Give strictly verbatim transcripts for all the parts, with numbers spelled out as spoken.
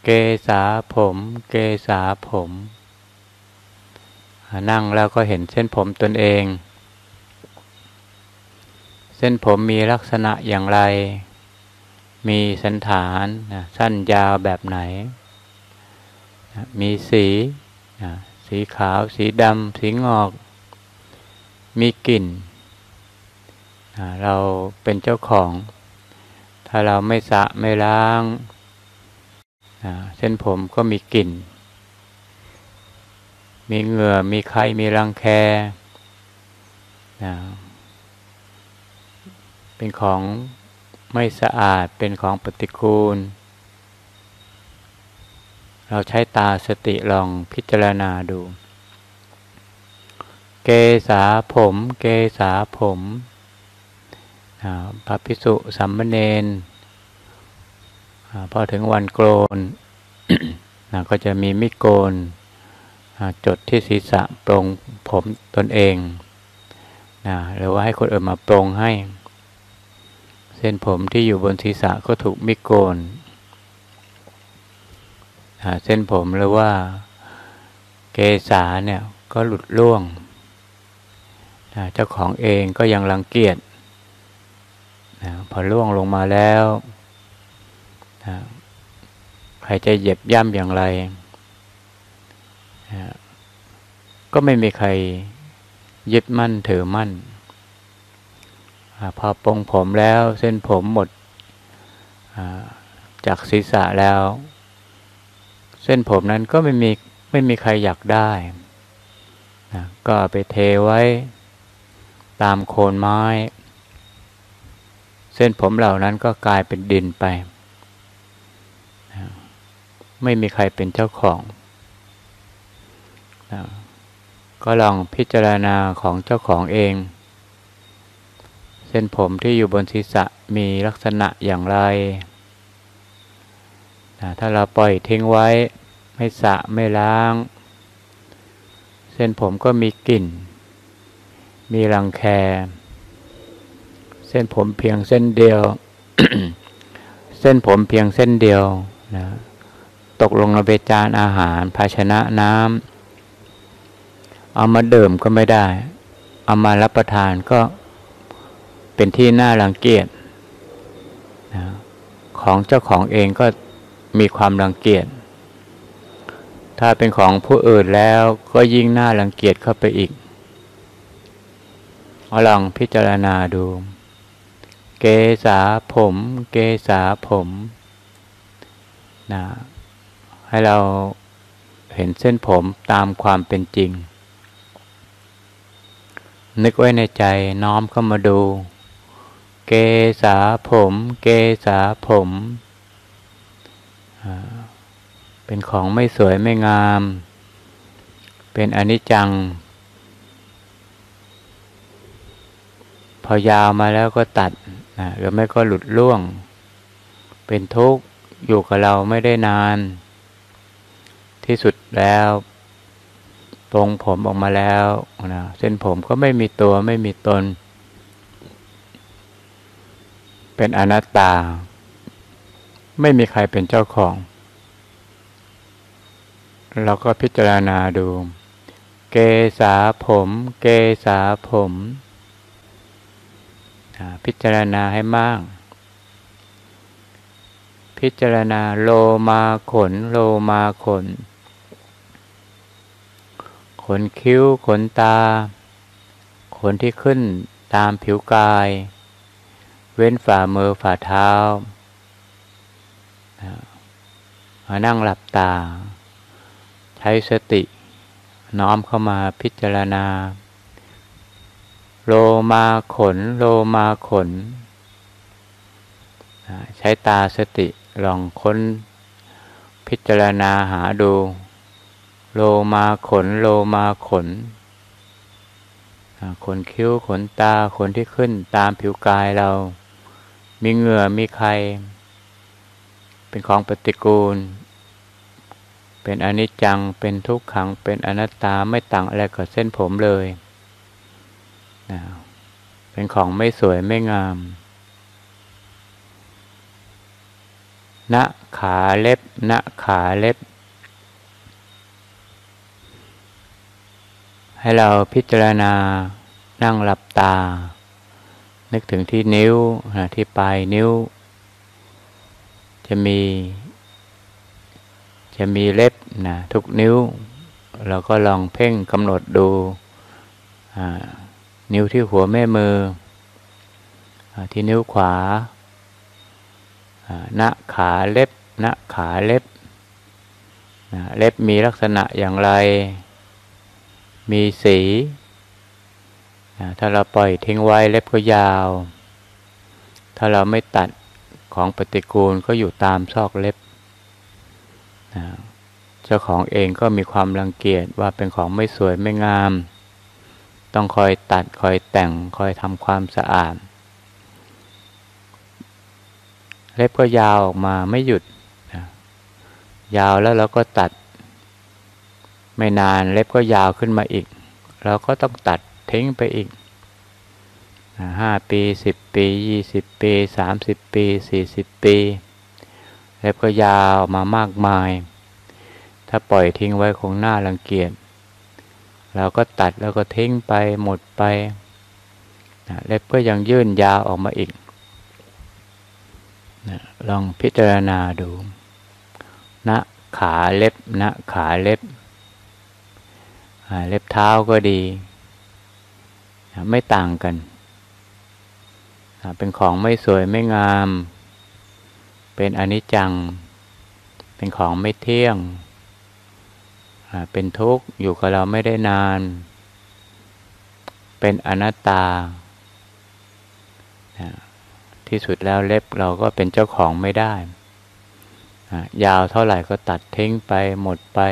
เกษาผมเกษาผมนั่งแล้วก็เห็นเส้นผมตนเองเส้นผมมีลักษณะอย่างไรมีสันฐานสั้นยาวแบบไหนมีสีสีขาวสีดำสีงอกมีกลิ่นเราเป็นเจ้าของถ้าเราไม่สระไม่ล้างเส้นผมก็มีกลิ่นมีเหงื่อมีไข้มีรังแคเป็นของไม่สะอาดเป็นของปฏิกูลเราใช้ตาสติลองพิจารณาดูเกษาผมเกษาผมพระภิกษุสามเณรพอถึงวันโกน ก็จะมีมิโกนจดที่ศีรษะปรงผมตนเองหรือว่าให้คนอื่นมาปรงให้เส้นผมที่อยู่บนศีรษะก็ถูกมิโกนเส้นผมหรือว่าเกษาเนี่ยก็หลุดร่วงเจ้าของเองก็ยังรังเกียจพอร่วงลงมาแล้วใครจะเหยียบย่ำอย่างไรก็ไม่มีใครยึดมั่นถือมั่นพอปรงผมแล้วเส้นผมหมดจากศีรษะแล้วเส้นผมนั้นก็ไม่มีไม่มีใครอยากได้ก็ไปเทไว้ตามโคนไม้เส้นผมเหล่านั้นก็กลายเป็นดินไปไม่มีใครเป็นเจ้าของก็ลองพิจารณาของเจ้าของเองเส้นผมที่อยู่บนศีรษะมีลักษณะอย่างไรถ้าเราปล่อยทิ้งไว้ไม่สระไม่ล้างเส้นผมก็มีกลิ่นมีรังแคเส้นผมเพียงเส้นเดียว เส้นผมเพียงเส้นเดียวนะตกลงในจานอาหารภาชนะน้ำเอามาดื่มก็ไม่ได้เอามารับประทานก็เป็นที่น่ารังเกียจนะของเจ้าของเองก็มีความรังเกียจถ้าเป็นของผู้อื่นแล้วก็ยิ่งน่ารังเกียจเข้าไปอีกเอาลองพิจารณาดูเกษาผมเกษาผมนะให้เราเห็นเส้นผมตามความเป็นจริงนึกไว้ในใจน้อมเข้ามาดูเกษาผมเกษาผมเป็นของไม่สวยไม่งามเป็นอนิจจังพอยาวมาแล้วก็ตัดนะหรือไม่ก็หลุดร่วงเป็นทุกข์อยู่กับเราไม่ได้นานที่สุดแล้วปรงผมออกมาแล้วนะเส้นผมก็ไม่มีตัวไม่มีตนเป็นอนัตตาไม่มีใครเป็นเจ้าของเราก็พิจารณาดูเกษาผมเกษาผมพิจารณาให้มากพิจารณาโลมาขนโลมาขนขนคิ้วขนตาขนที่ขึ้นตามผิวกายเว้นฝ่ามือฝ่าเท้ามานั่งหลับตาใช้สติน้อมเข้ามาพิจารณาโลมาขนโลมาขนใช้ตาสติลองค้นพิจารณาหาดูโลมาขนโลมาขนขนคิ้วขนตาขนที่ขึ้นตามผิวกายเรามีเหงื่อมีไข้เป็นของปฏิกูลเป็นอนิจจังเป็นทุกขังเป็นอนัตตาไม่ต่างอะไรกับเส้นผมเลยนะเป็นของไม่สวยไม่งามณขาเล็บณขาเล็บให้เราพิจารณานั่งหลับตานึกถึงที่นิ้วที่ปลายนิ้วจะมีจะมีเล็บนะทุกนิ้วเราก็ลองเพ่งกำหนดดูนิ้วที่หัวแม่มือที่นิ้วขวาณขาเล็บณขาเล็บเล็บมีลักษณะอย่างไรมีสีถ้าเราปล่อยทิ้งไว้เล็บก็ยาวถ้าเราไม่ตัดของปฏิกูลก็อยู่ตามซอกเล็บเจ้าของเองก็มีความรังเกียจว่าเป็นของไม่สวยไม่งามต้องคอยตัดคอยแต่งคอยทำความสะอาดเล็บก็ยาวออกมาไม่หยุดยาวแล้วเราก็ตัดไม่นานเล็บก็ยาวขึ้นมาอีกเราก็ต้องตัดทิ้งไปอีกห้าปีสิบปียี่สิบปีสามสิบปีสี่สิบปีเล็บก็ยาวมามากมายถ้าปล่อยทิ้งไว้คงน่ารังเกียจเราก็ตัดแล้วก็ทิ้งไปหมดไปเล็บก็ยังยื่นยาวออกมาอีกลองพิจารณาดูณขาเล็บณขาเล็บเล็บเท้าก็ดีไม่ต่างกันเป็นของไม่สวยไม่งามเป็นอนิจจังเป็นของไม่เที่ยงเป็นทุกข์อยู่กับเราไม่ได้นานเป็นอนัตตาที่สุดแล้วเล็บเราก็เป็นเจ้าของไม่ได้ยาวเท่าไหร่ก็ตัดทิ้งไปหมดไป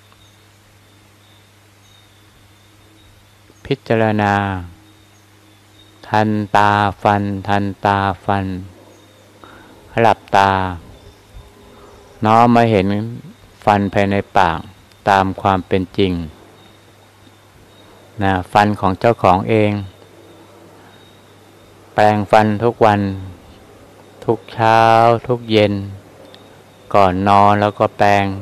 พิจารณาทันตาฟันทันตาฟันหลับตาน้อมมาเห็นฟันภายในปากตามความเป็นจริงนะฟันของเจ้าของเองแปรงฟันทุกวันทุกเช้าทุกเย็นก่อนนอนแล้วก็แปรง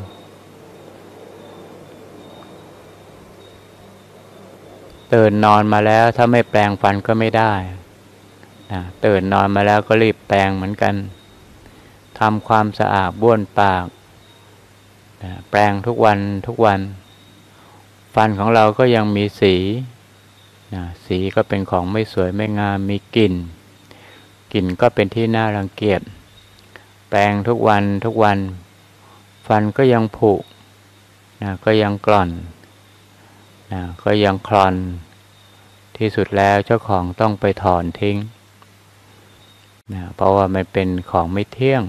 ตื่นนอนมาแล้วถ้าไม่แปรงฟันก็ไม่ได้นะตื่นนอนมาแล้วก็รีบแปรงเหมือนกันทำความสะอาดบ้วนปากนะแปรงทุกวันทุกวันฟันของเราก็ยังมีสีนะสีก็เป็นของไม่สวยไม่งามมีกลิ่นกลิ่นก็เป็นที่น่ารังเกียจแปรงทุกวันทุกวันฟันก็ยังผุนะก็ยังกร่อนนะก็ยังคลอนที่สุดแล้วเจ้าของต้องไปถอนทิ้งนะเพราะว่ามันเป็นของไม่เที่ยง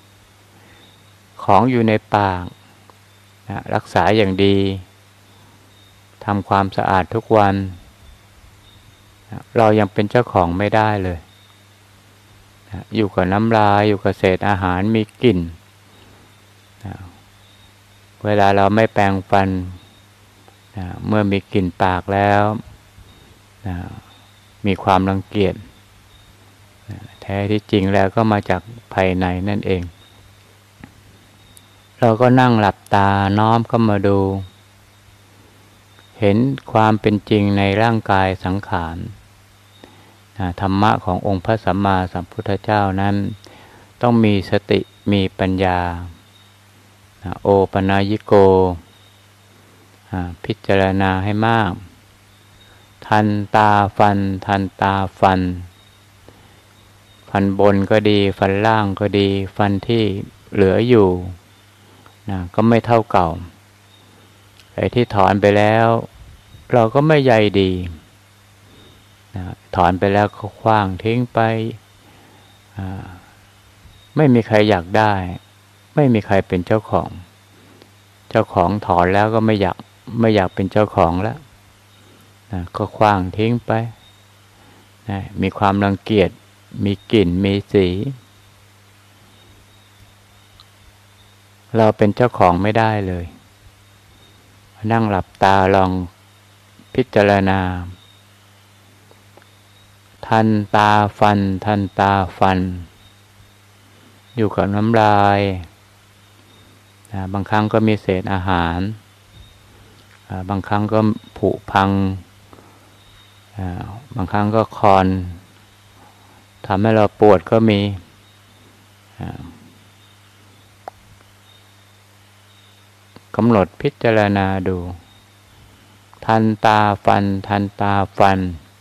ของอยู่ในปากนะรักษาอย่างดีทำความสะอาดทุกวันนะเรายังเป็นเจ้าของไม่ได้เลยนะอยู่กับน้ำลายอยู่กับเศษอาหารมีกลิ่นนะเวลาเราไม่แปรงฟันนะเมื่อมีกลิ่นปากแล้วนะมีความรังเกียจนะแท้ที่จริงแล้วก็มาจากภายในนั่นเองเราก็นั่งหลับตาน้อมเข้ามาดูเห็นความเป็นจริงในร่างกายสังขารนะธรรมะขององค์พระสัมมาสัมพุทธเจ้านั้นต้องมีสติมีปัญญานะโอปนญิโกพิจารณาให้มากทันตาฟันทันตาฟันฟันบนก็ดีฟันล่างก็ดีฟันที่เหลืออยู่นะก็ไม่เท่าเก่าไอ้ที่ถอนไปแล้วเราก็ไม่ใยดีนะถอนไปแล้วก็ขว้างทิ้งไปไม่มีใครอยากได้ไม่มีใครเป็นเจ้าของเจ้าของถอนแล้วก็ไม่อยากไม่อยากเป็นเจ้าของแล้วนะก็ขว้างทิ้งไปนะมีความรังเกียจมีกลิ่นมีสีเราเป็นเจ้าของไม่ได้เลยนั่งหลับตาลองพิจารณาทันตาฟันทันตาฟันอยู่กับน้ำลายนะบางครั้งก็มีเศษอาหารบางครั้งก็ผุพังบางครั้งก็คลอนทำให้เราปวดก็มีกำหนดพิจารณาดูทันตาฟันทันตาฟัน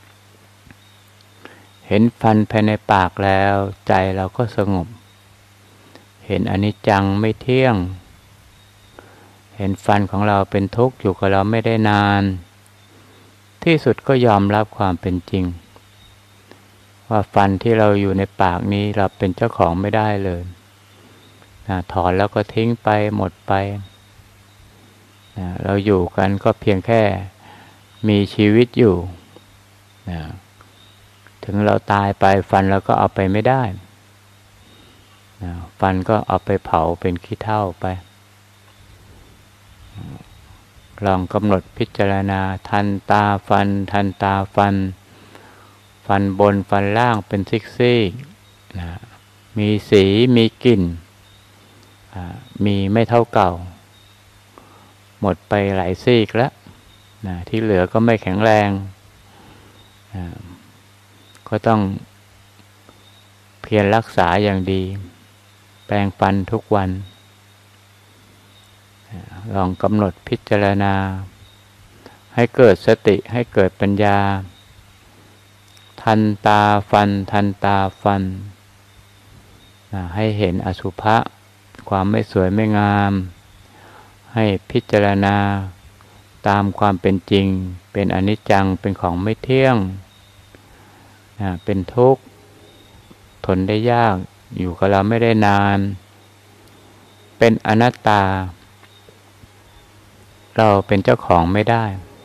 เห็นฟันภายในปากแล้วใจเราก็สงบเห็นอนิจจังไม่เที่ยงเห็นฟันของเราเป็นทุกข์อยู่กับเราไม่ได้นานที่สุดก็ยอมรับความเป็นจริงว่าฟันที่เราอยู่ในปากนี้เราเป็นเจ้าของไม่ได้เลยนะถอนแล้วก็ทิ้งไปหมดไปนะเราอยู่กันก็เพียงแค่มีชีวิตอยู่นะถึงเราตายไปฟันเราก็เอาไปไม่ได้นะฟันก็เอาไปเผาเป็นขี้เถ้าไปลองกำหนดพิจารณาทันตาฟันทันตาฟันฟันบนฟันล่างเป็นซีกๆนะมีสีมีกลิ่นมีไม่เท่าเก่าหมดไปหลายซีกแล้วนะที่เหลือก็ไม่แข็งแรงนะก็ต้องเพียรรักษาอย่างดีแปรงฟันทุกวันลองกำหนดพิจารณาให้เกิดสติให้เกิดปัญญาทันตาฟันทันตาฟันให้เห็นอสุภะความไม่สวยไม่งามให้พิจารณาตามความเป็นจริงเป็นอนิจจังเป็นของไม่เที่ยงเป็นทุกข์ทนได้ยากอยู่กับเราไม่ได้นานเป็นอนัตตาเราเป็นเจ้าของไม่ได้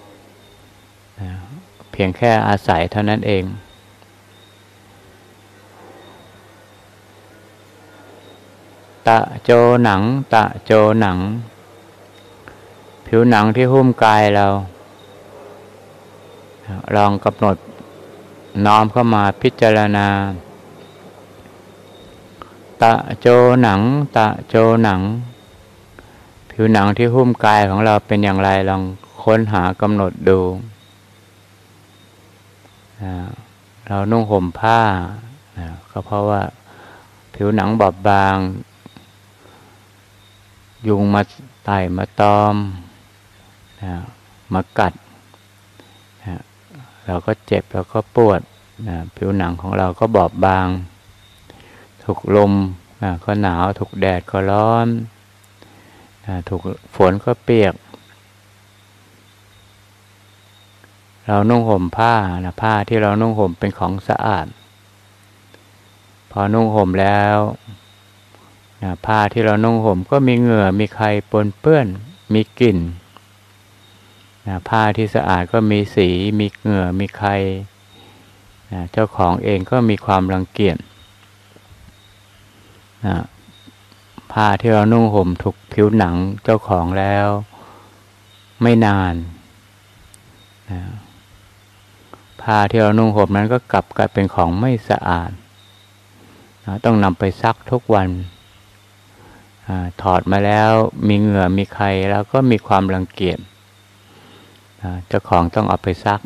เพียงแค่อาศัยเท่านั้นเองตะโจหนังตะโจหนังผิวหนังที่หุ้มกายเราลองกำหนดน้อมเข้ามาพิจารณาตะโจหนังตะโจหนังผิวหนังที่หุ้มกายของเราเป็นอย่างไรลองค้นหากำหนดดูเรานุ่งห่มผ้าก็เพราะว่าผิวหนังบอบบางยุงมาไต่มาตอมมากัดเราก็เจ็บเราก็ปวดผิวหนังของเราก็บอบบางถูกลมก็หนาวถูกแดดก็ร้อนถูกฝนก็เปียกเรานุ่งห่มผ้านะผ้าที่เรานุ่งห่มเป็นของสะอาดพอนุ่งห่มแล้วนะผ้าที่เรานุ่งห่มก็มีเหงื่อมีไขปนเปื้อนมีกลิ่นนะผ้าที่สะอาดก็มีสีมีเหงื่อมีไขนะเจ้าของเองก็มีความรังเกียจนะผ้าที่เรานุ่งห่มถูกผิวหนังเจ้าของแล้วไม่นานนะผ้าที่เรานุ่งห่มนั้นก็กลับกลายเป็นของไม่สะอาดนะต้องนำไปซักทุกวันอาถอดมาแล้วมีเหงื่อมีไขแล้วก็มีความรังเกียจนะเจ้าของต้องเอาไปซัก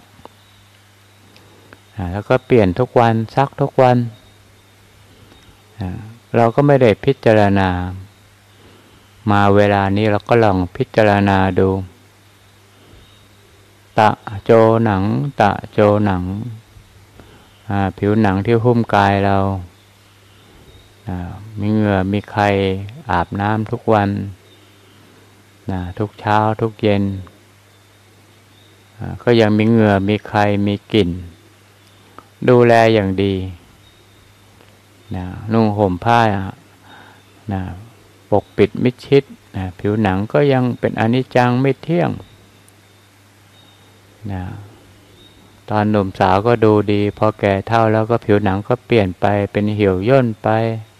นะแล้วก็เปลี่ยนทุกวันซักทุกวันนะเราก็ไม่ได้พิจารณามาเวลานี้เราก็ลองพิจารณาดูตะโจหนังตะโจหนังผิวหนังที่หุ้มกายเรามีเหงื่อมีไขอาบน้ำทุกวันทุกเช้าทุกเย็นก็ยังมีเหงื่อมีไขมีกลิ่นดูแลอย่างดีนะนุ่งห่มผ้านะปกปิดมิดชิดนะผิวหนังก็ยังเป็นอนิจจังไม่เที่ยงนะตอนหนุ่มสาวก็ดูดีพอแก่เฒ่าแล้วก็ผิวหนังก็เปลี่ยนไปเป็นเหี่ยวย่นไป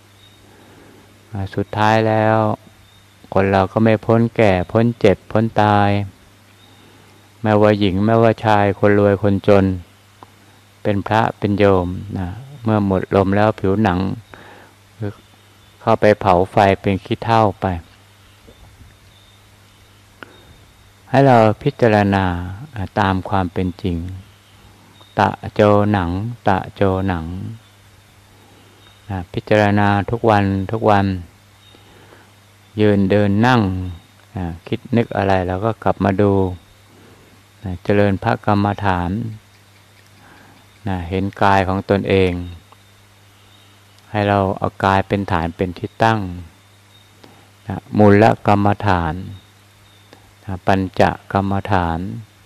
สุดท้ายแล้วคนเราก็ไม่พ้นแก่พ้นเจ็บพ้นตายแม้ว่าหญิงแม้ว่าชายคนรวยคนจนเป็นพระเป็นโยมนะเมื่อหมดลมแล้วผิวหนังเข้าไปเผาไฟเป็นขี้เถ้าไปให้เราพิจารณาตามความเป็นจริงตะโจหนังตะโจหนังพิจารณาทุกวันทุกวันยืนเดินนั่งคิดนึกอะไรเราก็กลับมาดูเจริญพระกรรมฐานเห็นกายของตนเองให้เราเอากายเป็นฐานเป็นที่ตั้งมูลกรรมฐานปัญจกรรมฐาน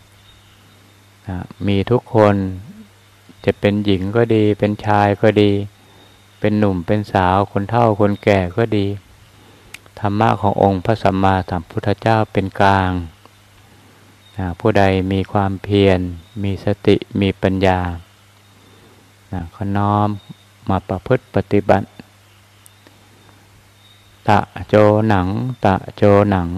มีทุกคนจะเป็นหญิงก็ดีเป็นชายก็ดีเป็นหนุ่มเป็นสาวคนเฒ่าคนแก่ก็ดีธรรมะขององค์พระสัมมาสัมพุทธเจ้าเป็นกลางผู้ใดมีความเพียรมีสติมีปัญญาก็น้อมมาประพฤติปฏิบัติตะโจหนังตะโจหนัง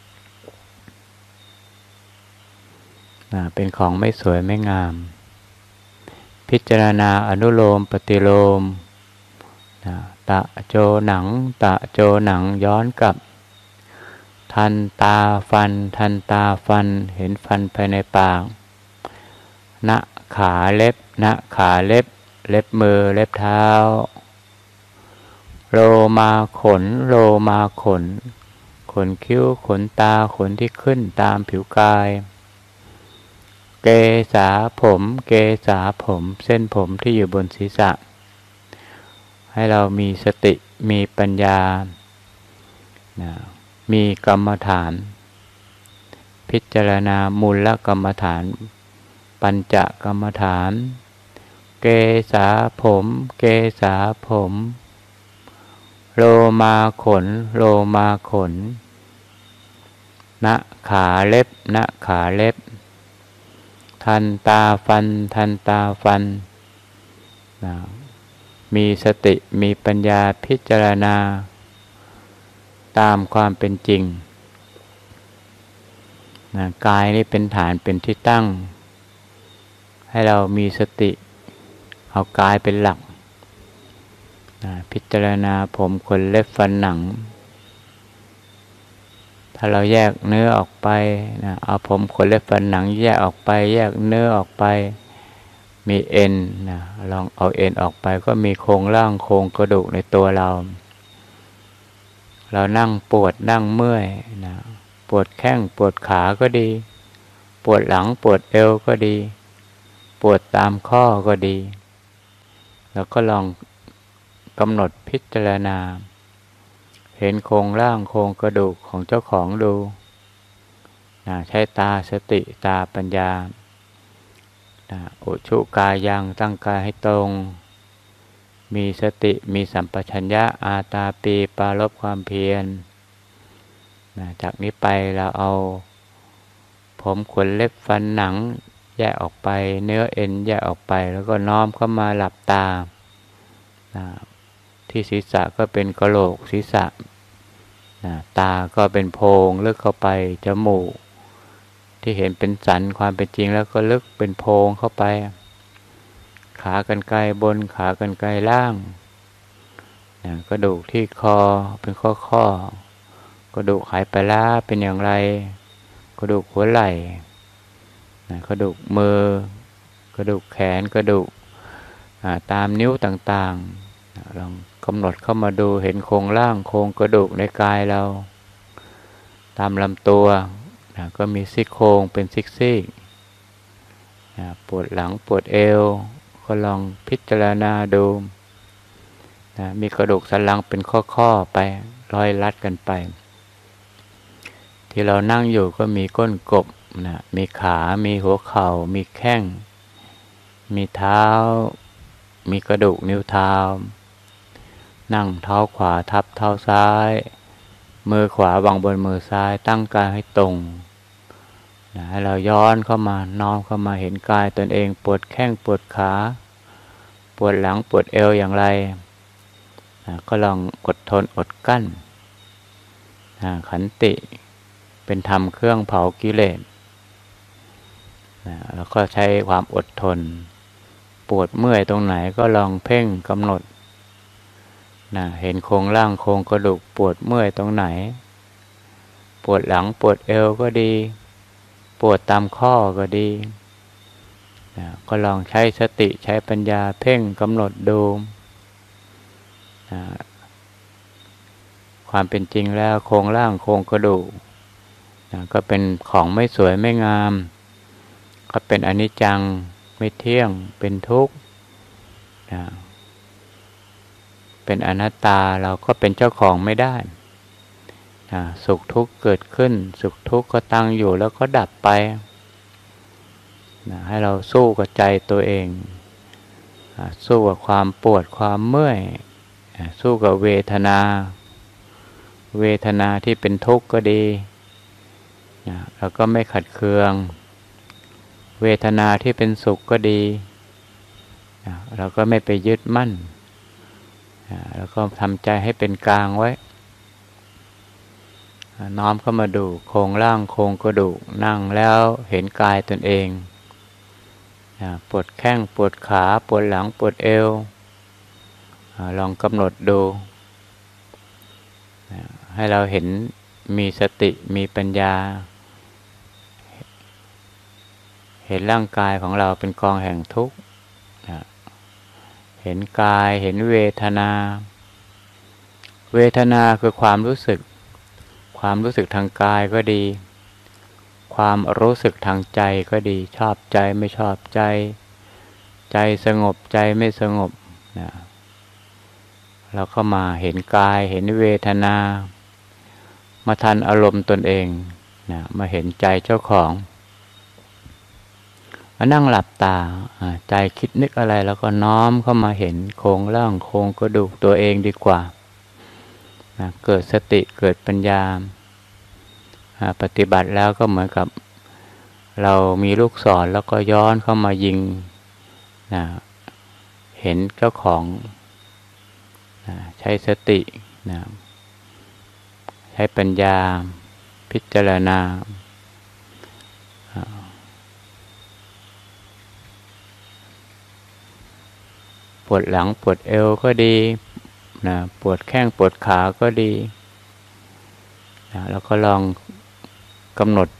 เป็นของไม่สวยไม่งามพิจารณาอนุโลมปฏิโลมตะโจหนังตะโจหนังย้อนกลับทันตาฟันทันตาฟันเห็นฟันภายในปากณขาเล็บณขาเล็บเล็บมือเล็บเท้าโลมาขนโลมาขนขนคิ้วขนตาขนที่ขึ้นตามผิวกายเกษาผมเกษาผมเส้นผมที่อยู่บนศีรษะให้เรามีสติมีปัญญานะมีกรรมฐานพิจารณามูลกรรมฐานปัญจกรรมฐานเกษาผมเกษาผมโลมาขนโลมาขนณขาเล็บณขาเล็บทันตาฟันทันตาฟันนะมีสติมีปัญญาพิจารณาตามความเป็นจริงนะกายนี้เป็นฐานเป็นที่ตั้งให้เรามีสติเอากายเป็นหลักนะพิจารณาผมขนเล็บฟันหนังถ้าเราแยกเนื้อออกไปนะเอาผมขนเล็บฟันหนังแยกออกไปแยกเนื้อออกไปมีเอ็นนะลองเอาเอ็นออกไปก็มีโครงร่างโครงกระดูกในตัวเราเรานั่งปวดนั่งเมื่อยนะปวดแข้งปวดขาก็ดีปวดหลังปวดเอวก็ดีปวดตามข้อก็ดีแล้วก็ลองกำหนดพิจารณาเห็นโครงร่างโครงกระดูกของเจ้าของดูนะใช้ตาสติตาปัญญานะอุชุกายังตั้งกายให้ตรงมีสติมีสัมปชัญญะอาตาปีปารภความเพียรนะจากนี้ไปเราเอาผมขนเล็บฟันหนังแยกออกไปเนื้อเอ็นแยกออกไปแล้วก็น้อมเข้ามาหลับตานะที่ศีรษะก็เป็นกะโหลกศีรษะนะตาก็เป็นโพรงลึกเข้าไปจมูกที่เห็นเป็นสันความเป็นจริงแล้วก็ลึกเป็นโพรงเข้าไปขากรรไกรบนขากรรไกรล่างนะกระดูกที่คอเป็นข้อข้อกระดูกไหปลาร้าเป็นอย่างไรกระดูกหัวไหล่นะกระดูกมือกระดูกแขนกระดูกตามนิ้วต่างๆนะลองกำหนดเข้ามาดูเห็นโครงร่างโครงกระดูกในกายเราตามลำตัวนะก็มีซี่โครงเป็นซี่ๆนะปวดหลังปวดเอวก็ลองพิจารณาดูนะมีกระดูกสันหลังเป็นข้อๆไปร้อยลัดกันไปที่เรานั่งอยู่ก็มีก้นกบนะมีขามีหัวเข่ามีแข้งมีเท้ามีกระดูกนิ้วเท้านั่งเท้าขวาทับเท้าซ้ายมือขวาวางบนมือซ้ายตั้งกายให้ตรงนะให้เราย้อนเข้ามาน้อมเข้ามาเห็นกายตนเองปวดแข้งปวดขาปวดหลังปวดเอวอย่างไรนะก็ลองอดทนอดกั้นนะขันติเป็นธรรมเครื่องเผากิเลสนะแล้วก็ใช้ความอดทนปวดเมื่อยตรงไหนก็ลองเพ่งกำหนดนะเห็นโครงร่างโครงกระดูกปวดเมื่อยตรงไหนปวดหลังปวดเอวก็ดีปวดตามข้อก็ดีนะก็ลองใช้สติใช้ปัญญาเพ่งกำหนดดูนะความเป็นจริงแล้วโครงร่างโครงกระดูกนะก็เป็นของไม่สวยไม่งามก็เป็นอนิจจังไม่เที่ยงเป็นทุกข์นะเป็นอนัตตาเราก็เป็นเจ้าของไม่ได้นะสุขทุกข์เกิดขึ้นสุขทุกข์ก็ตั้งอยู่แล้วก็ดับไปนะให้เราสู้กับใจตัวเองนะสู้กับความปวดความเมื่อยนะสู้กับเวทนาเวทนาที่เป็นทุกข์ก็ดีนะเราก็ไม่ขัดเคืองเวทนาที่เป็นสุขก็ดีนะเราก็ไม่ไปยึดมั่นนะแล้วก็ทำใจให้เป็นกลางไว้น้อมเข้ามาดูโครงร่างโครงกระดูกนั่งแล้วเห็นกายตนเองนะปวดแข้งปวดขาปวดหลังปวดเอวลองกำหนดดูนะให้เราเห็นมีสติมีปัญญาเห็นร่างกายของเราเป็นกองแห่งทุกข์นะเห็นกายเห็นเวทนาเวทนาคือความรู้สึกความรู้สึกทางกายก็ดีความรู้สึกทางใจก็ดีชอบใจไม่ชอบใจใจสงบใจไม่สงบนะเราก็มาเห็นกายเห็นเวทนามาทันอารมณ์ตนเองนะมาเห็นใจเจ้าของมานั่งหลับตาใจคิดนึกอะไรแล้วก็น้อมเข้ามาเห็นโครงร่างโครงกระดูกตัวเองดีกว่านะเกิดสติเกิดปัญญาปฏิบัติแล้วก็เหมือนกับเรามีลูกศรแล้วก็ย้อนเข้ามายิงนะเห็นเจ้าของนะใช้สตินะใช้ปัญญาพิจารณาปวดหลังปวดเอวก็ดีนะปวดแข้งปวดขาก็ดีนะแล้วก็ลองกำหนด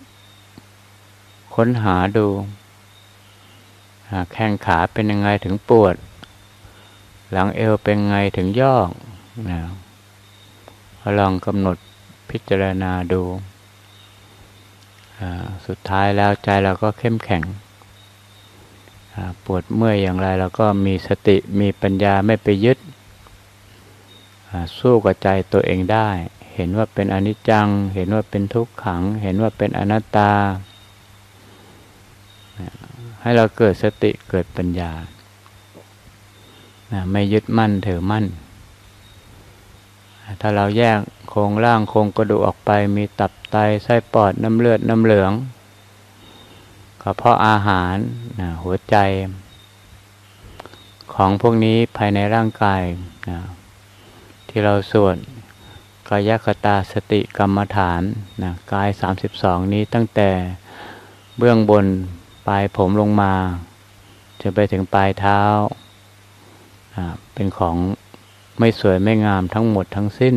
ค้นหาดูนะแข้งขาเป็นยังไงถึงปวดหลังเอวเป็นยังไงถึงย่อนะก็ลองกำหนดพิจารณาดูสุดท้ายแล้วใจเราก็เข้มแข็งปวดเมื่อยอย่างไรเราก็มีสติมีปัญญาไม่ไปยึดสู้กับใจตัวเองได้เห็นว่าเป็นอนิจจังเห็นว่าเป็นทุกขังเห็นว่าเป็นอนัตตาให้เราเกิดสติเกิดปัญญาไม่ยึดมั่นถือมั่นถ้าเราแยกโครงร่างโครงกระดูกออกไปมีตับไตไส้ปอดน้ำเลือดน้ำเหลืองกระเพาะอาหารนะหัวใจของพวกนี้ภายในร่างกายนะที่เราสวดกายคตาสติกรรมฐานนะกายสามสิบสองนี้ตั้งแต่เบื้องบนปลายผมลงมาจะไปถึงปลายเท้านะเป็นของไม่สวยไม่งามทั้งหมดทั้งสิ้น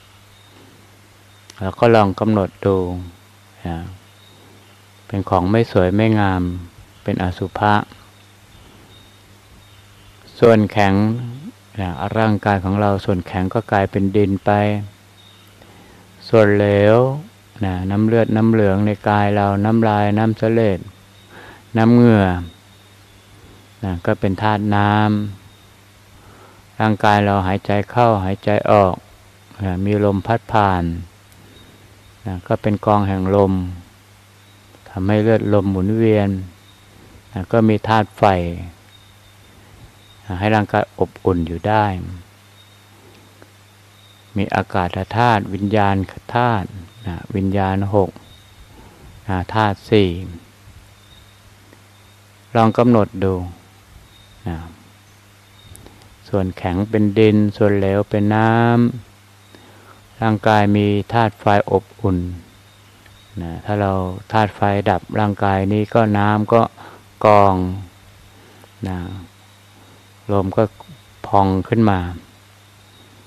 แล้วก็ลองกำหนดดูนะเป็นของไม่สวยไม่งามเป็นอสุภะส่วนแข็งนะร่างกายของเราส่วนแข็งก็กลายเป็นดินไปส่วนเหลวนะน้ำเลือดน้ำเหลืองในกายเราน้ำลายน้ำเสลดน้ำเหงื่อนะก็เป็นธาตุน้ำร่างกายเราหายใจเข้าหายใจออกนะมีลมพัดผ่านนะก็เป็นกองแห่งลมทำให้เลือดลมหมุนเวียนนะก็มีธาตุไฟนะให้ร่างกายอบอุ่นอยู่ได้มีอากาศธาตุวิญญาณธาตุนะวิญญาณหกนะธาตุสี่ลองกำหนดดูนะส่วนแข็งเป็นดินส่วนเหลวเป็นน้ำร่างกายมีธาตุไฟอบอุ่นนะถ้าเราธาตุไฟดับร่างกายนี้ก็น้ำก็กองนะลมก็พองขึ้นมา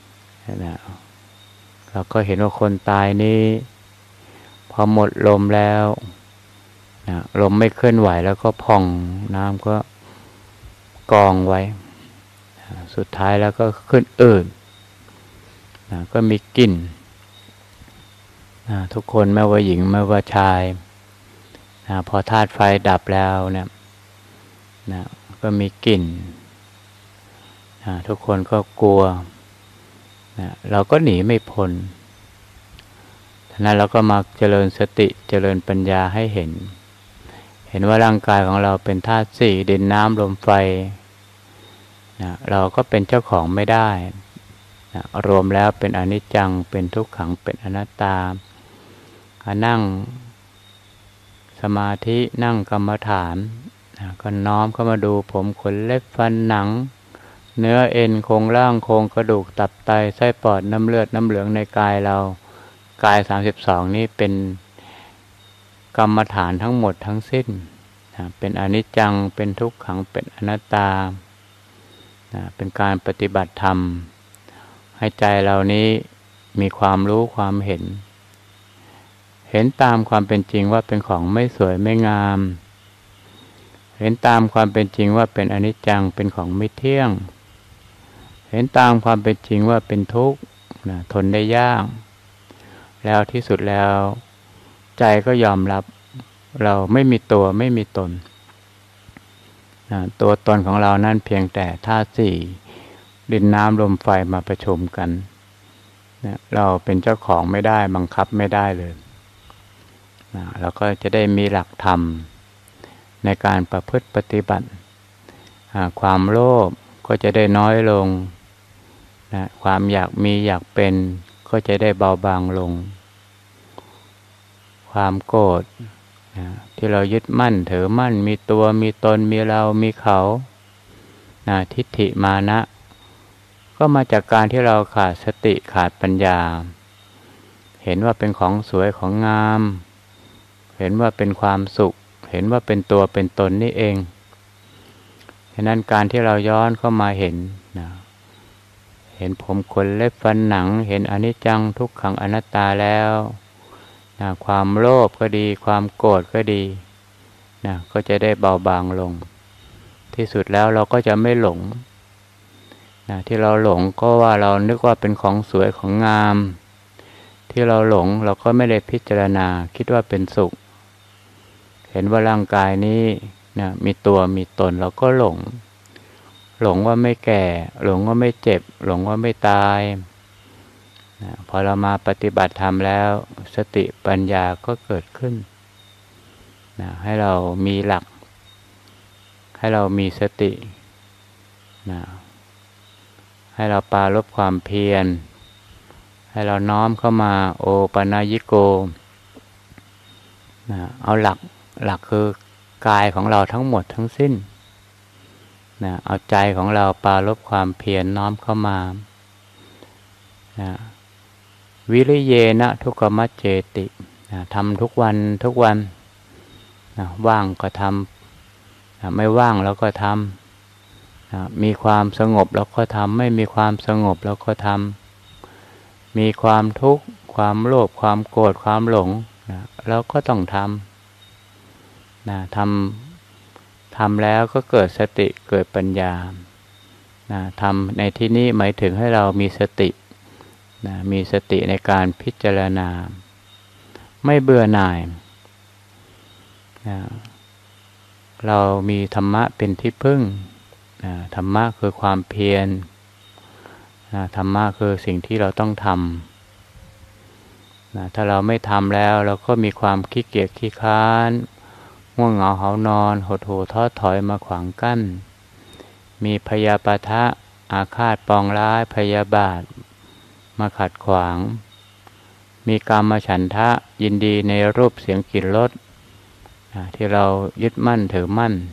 นะเราก็เห็นว่าคนตายนี้พอหมดลมแล้วนะลมไม่เคลื่อนไหวแล้วก็พองน้ำก็กองไว้นะสุดท้ายแล้วก็ขึ้นอืดนะก็มีกลิ่นนะทุกคนไม่ว่าหญิงไม่ว่าชายนะพอธาตุไฟดับแล้วเนี่ยนะก็มีกลิ่นนะทุกคนก็กลัวนะเราก็หนีไม่พ้นฉะนั้นเราก็มาเจริญสติเจริญปัญญาให้เห็นเห็นว่าร่างกายของเราเป็นธาตุสี่ดินน้ำลมไฟนะเราก็เป็นเจ้าของไม่ได้นะรวมแล้วเป็นอนิจจังเป็นทุกขังเป็นอนัตตานั่งสมาธินั่งกรรมฐานนะก็น้อมเข้ามาดูผมขนเล็บฟันหนังเนื้อเอ็นโครงร่างโครงกระดูกตับไตไส้ปอดน้ำเลือดน้ำเหลืองในกายเรากายสามสิบสองนี้เป็นกรรมฐานทั้งหมดทั้งสิ้นนะเป็นอนิจจังเป็นทุกขังเป็นอนัตตานะเป็นการปฏิบัติธรรมให้ใจเรานี้มีความรู้ความเห็นเห็นตามความเป็นจริงว่าเป็นของไม่สวยไม่งามเห็นตามความเป็นจริงว่าเป็นอนิจจังเป็นของไม่เที่ยงเห็นตามความเป็นจริงว่าเป็นทุกข์นะทนได้ยากแล้วที่สุดแล้วใจก็ยอมรับเราไม่มีตัวไม่มีตนนะตัวตนของเรานั่นเพียงแต่ธาตุสี่ดินน้ำลมไฟมาประชุมกันนะเราเป็นเจ้าของไม่ได้บังคับไม่ได้เลยนะเราก็จะได้มีหลักธรรมในการประพฤติปฏิบัติความโลภก็จะได้น้อยลงนะความอยากมีอยากเป็นก็จะได้เบาบางลงความโกรธนะที่เรายึดมั่นถือมั่นมีตัวมีตนมีเรามีเขานะทิฏฐิมานะก็มาจากการที่เราขาดสติขาดปัญญาเห็นว่าเป็นของสวยของงามเห็นว่าเป็นความสุขเห็นว่าเป็นตัวเป็นตนนี่เองฉะนั้นการที่เราย้อนเข้ามาเห็นนะเห็นผมขนเล็บฟันหนังเห็นอนิจจังทุกขังอนัตตาแล้วนะความโลภก็ดีความโกรธก็ดีนะก็จะได้เบาบางลงที่สุดแล้วเราก็จะไม่หลงนะที่เราหลงก็ว่าเรานึกว่าเป็นของสวยของงามที่เราหลงเราก็ไม่ได้พิจารณาคิดว่าเป็นสุขเห็นว่าร่างกายนี้นะมีตัวมีตนเราก็หลงหลงว่าไม่แก่หลงว่าไม่เจ็บหลงว่าไม่ตายนะพอเรามาปฏิบัติธรรมแล้วสติปัญญาก็เกิดขึ้นนะให้เรามีหลักให้เรามีสตินะให้เราปรารภความเพียรให้เราน้อมเข้ามาโอปนญิโกนะเอาหลักหลักคือกายของเราทั้งหมดทั้งสิ้นนะเอาใจของเราปรารภความเพียรน้อมเข้ามานะวิริเยนะทุกขมัจเจตินะทำทุกวันทุกวันนะว่างก็ทำนะไม่ว่างแล้วก็ทำนะมีความสงบแล้วก็ทำไม่มีความสงบแล้วก็ทำมีความทุกข์ความโลภความโกรธความหลงนะเราก็ต้องทำนะทำทำแล้วก็เกิดสติเกิดปัญญานะทำในที่นี้หมายถึงให้เรามีสตินะมีสติในการพิจารณาไม่เบื่อหน่ายนะเรามีธรรมะเป็นที่พึ่งนะธรรมะคือความเพียรนะธรรมะคือสิ่งที่เราต้องทำนะถ้าเราไม่ทำแล้วเราก็มีความขี้เกียจขี้ค้านง่วงเหงาหานอนหดหู่ท้อถอยมาขวางกั้นมีพยาปะทะอาฆาตปองร้ายพยาบาทมาขัดขวางมีกามฉันทะยินดีในรูปเสียงกลิ่นรสที่เรายึดมั่นถือมั่น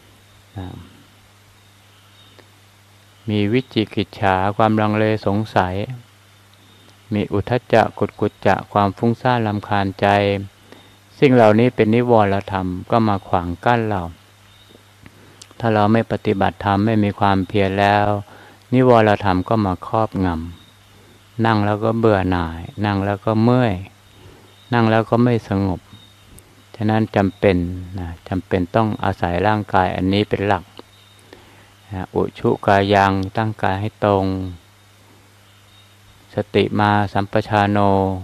มีวิจิกิจฉาความลังเลสงสัยมีอุทธัจจะกุจกุจจะความฟุ้งซ่านรำคาญใจสิ่งเหล่านี้เป็นนิวรธรรมก็มาขวางกั้นเราถ้าเราไม่ปฏิบัติธรรมไม่มีความเพียรแล้วนิวรธรรมก็มาครอบงนั่งแล้วก็เบื่อหน่าย นั่งแล้วก็เมื่อยนั่งแล้วก็ไม่สงบฉะนั้นจำเป็นนะจำเป็นต้องอาศัยร่างกายอันนี้เป็นหลักนะอุชุกายังตั้งกายให้ตรงสติมาสัมปชานโน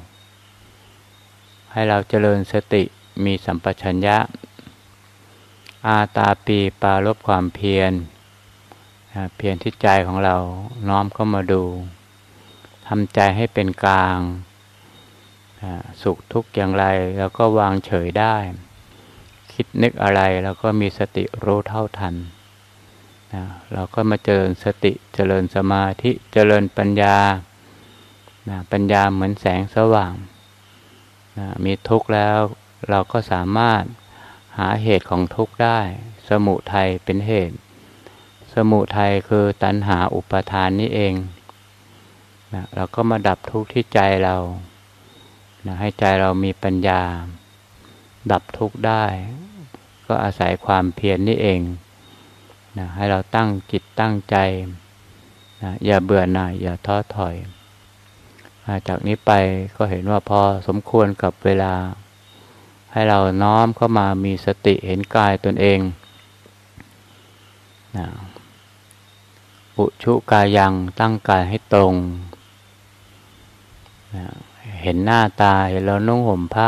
ให้เราเจริญสติมีสัมปชัญญะอาตาปีปาลบความเพียรนะเพียรที่ใจของเราน้อมเข้ามาดูทำใจให้เป็นกลางนะสุขทุกข์อย่างไรเราก็วางเฉยได้คิดนึกอะไรเราก็มีสติรู้เท่าทันนะเราก็มาเจริญสติเจริญสมาธิเจริญปัญญานะปัญญาเหมือนแสงสว่างนะมีทุกข์แล้วเราก็สามารถหาเหตุของทุกข์ได้สมุทัยเป็นเหตุสมุทัยคือตัณหาอุปาทานนี้เองนะเราก็มาดับทุกข์ที่ใจเรานะให้ใจเรามีปัญญาดับทุกข์ได้ก็อาศัยความเพียร นี่เองนะให้เราตั้งจิตตั้งใจนะอย่าเบื่อหน่ายอย่าท้อถอยจากนี้ไปก็เห็นว่าพอสมควรกับเวลาให้เราน้อมเข้ามามีสติเห็นกายตนเองนะอุชุกายังตั้งกายให้ตรงนะเห็นหน้าตาเห็นเรานุ่งห่มผ้า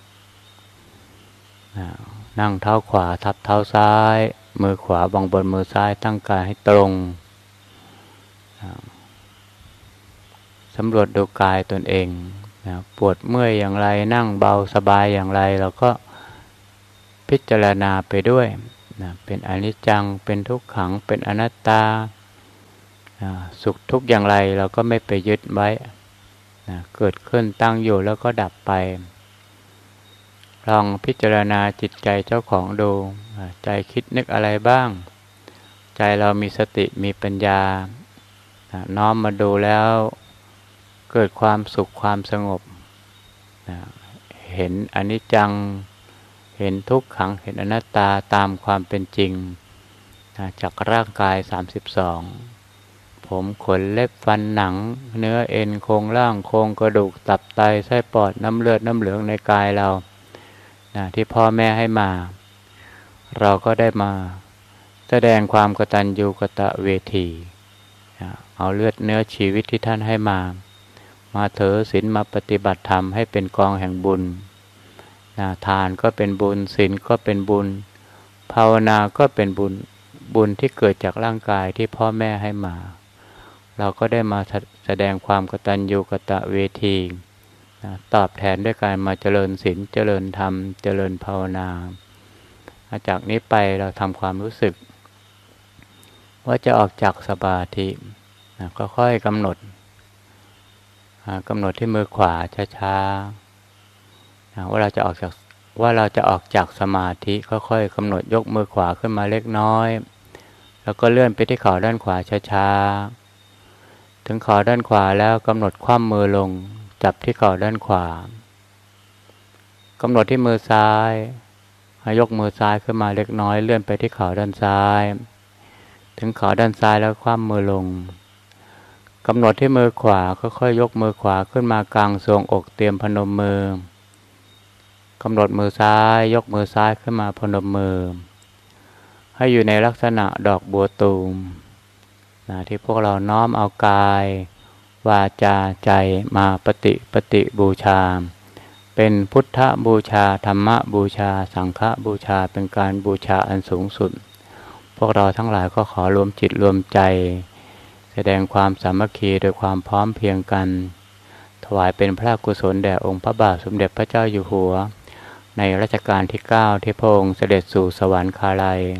นะนั่งเท้าขวาทับเท้าซ้ายมือขวาบังบนมือซ้ายตั้งกายให้ตรงนะสำรวจดูกายตนเองนะปวดเมื่อยอย่างไรนั่งเบาสบายอย่างไรเราก็พิจารณาไปด้วยนะเป็นอนิจจังเป็นทุกขังเป็นอนัตตานะสุขทุกข์อย่างไรเราก็ไม่ไปยึดไว้นะเกิดขึ้นตั้งอยู่แล้วก็ดับไปลองพิจารณาจิตใจเจ้าของดูใจคิดนึกอะไรบ้างใจเรามีสติมีปัญญานะน้อมมาดูแล้วเกิดความสุขความสงบนะเห็นอนิจจังเห็นทุกขังเห็นอนัตตาตามความเป็นจริงนะจากร่างกายสามสิบสองผมขนเล็บฟันหนังเนื้อเอ็นโครงร่างโครงกระดูกตับไตไส้ปอดน้ำเลือดน้ำเหลืองในกายเรานะที่พ่อแม่ให้มาเราก็ได้มาแสดงความกตัญญูกตเวทีนะเอาเลือดเนื้อชีวิตที่ท่านให้มามาเถอศีลมาปฏิบัติธรรมให้เป็นกองแห่งบุญนะทานก็เป็นบุญศีลก็เป็นบุญภาวนาก็เป็นบุญบุญที่เกิดจากร่างกายที่พ่อแม่ให้มาเราก็ได้มาแสดงความกตัญญูกตเวทีนะตอบแทนด้วยการมาเจริญศีลเจริญธรรมเจริญภาวนาจากนี้ไปเราทำความรู้สึกว่าจะออกจากสมาธินะก็ค่อยกำหนดกำหนดที่มือขวาช้าๆว่าเราจะออกจากว่าเราจะออกจากสมาธิค่อยๆกำหนดยกมือขวาขึ้นมาเล็กน้อยแล้วก็เลื่อนไปที่เข่าด้านขวาช้าๆถึงเข่าด้านขวาแล้วกำหนดคว่ำมือลงจับที่เข่าด้านขวากำหนดที่มือซ้ายยกมือซ้ายขึ้นมาเล็กน้อยเลื่อนไปที่เข่าด้านซ้ายถึงเข่าด้านซ้ายแล้วคว่ำมือลงกำหนดที่มือขวาค่อยๆยกมือขวาขึ้นมากลางทรวงอกเตรียมพนมมือกำหนดมือซ้ายยกมือซ้ายขึ้นมาพนมมือให้อยู่ในลักษณะดอกบัวตูมนะที่พวกเราน้อมเอากายวาจาใจมาปฏิปฏิบูชาเป็นพุทธบูชาธรรมบูชาสังฆบูชาเป็นการบูชาอันสูงสุดพวกเราทั้งหลายก็ขอรวมจิตรวมใจแสดงความสามัคคีโดยความพร้อมเพรียงกันถวายเป็นพระกุศลแด่องค์พระบาทสมเด็จพระเจ้าอยู่หัวในรัชกาลที่เก้าที่พระองค์เสด็จสู่สวรรคาลัย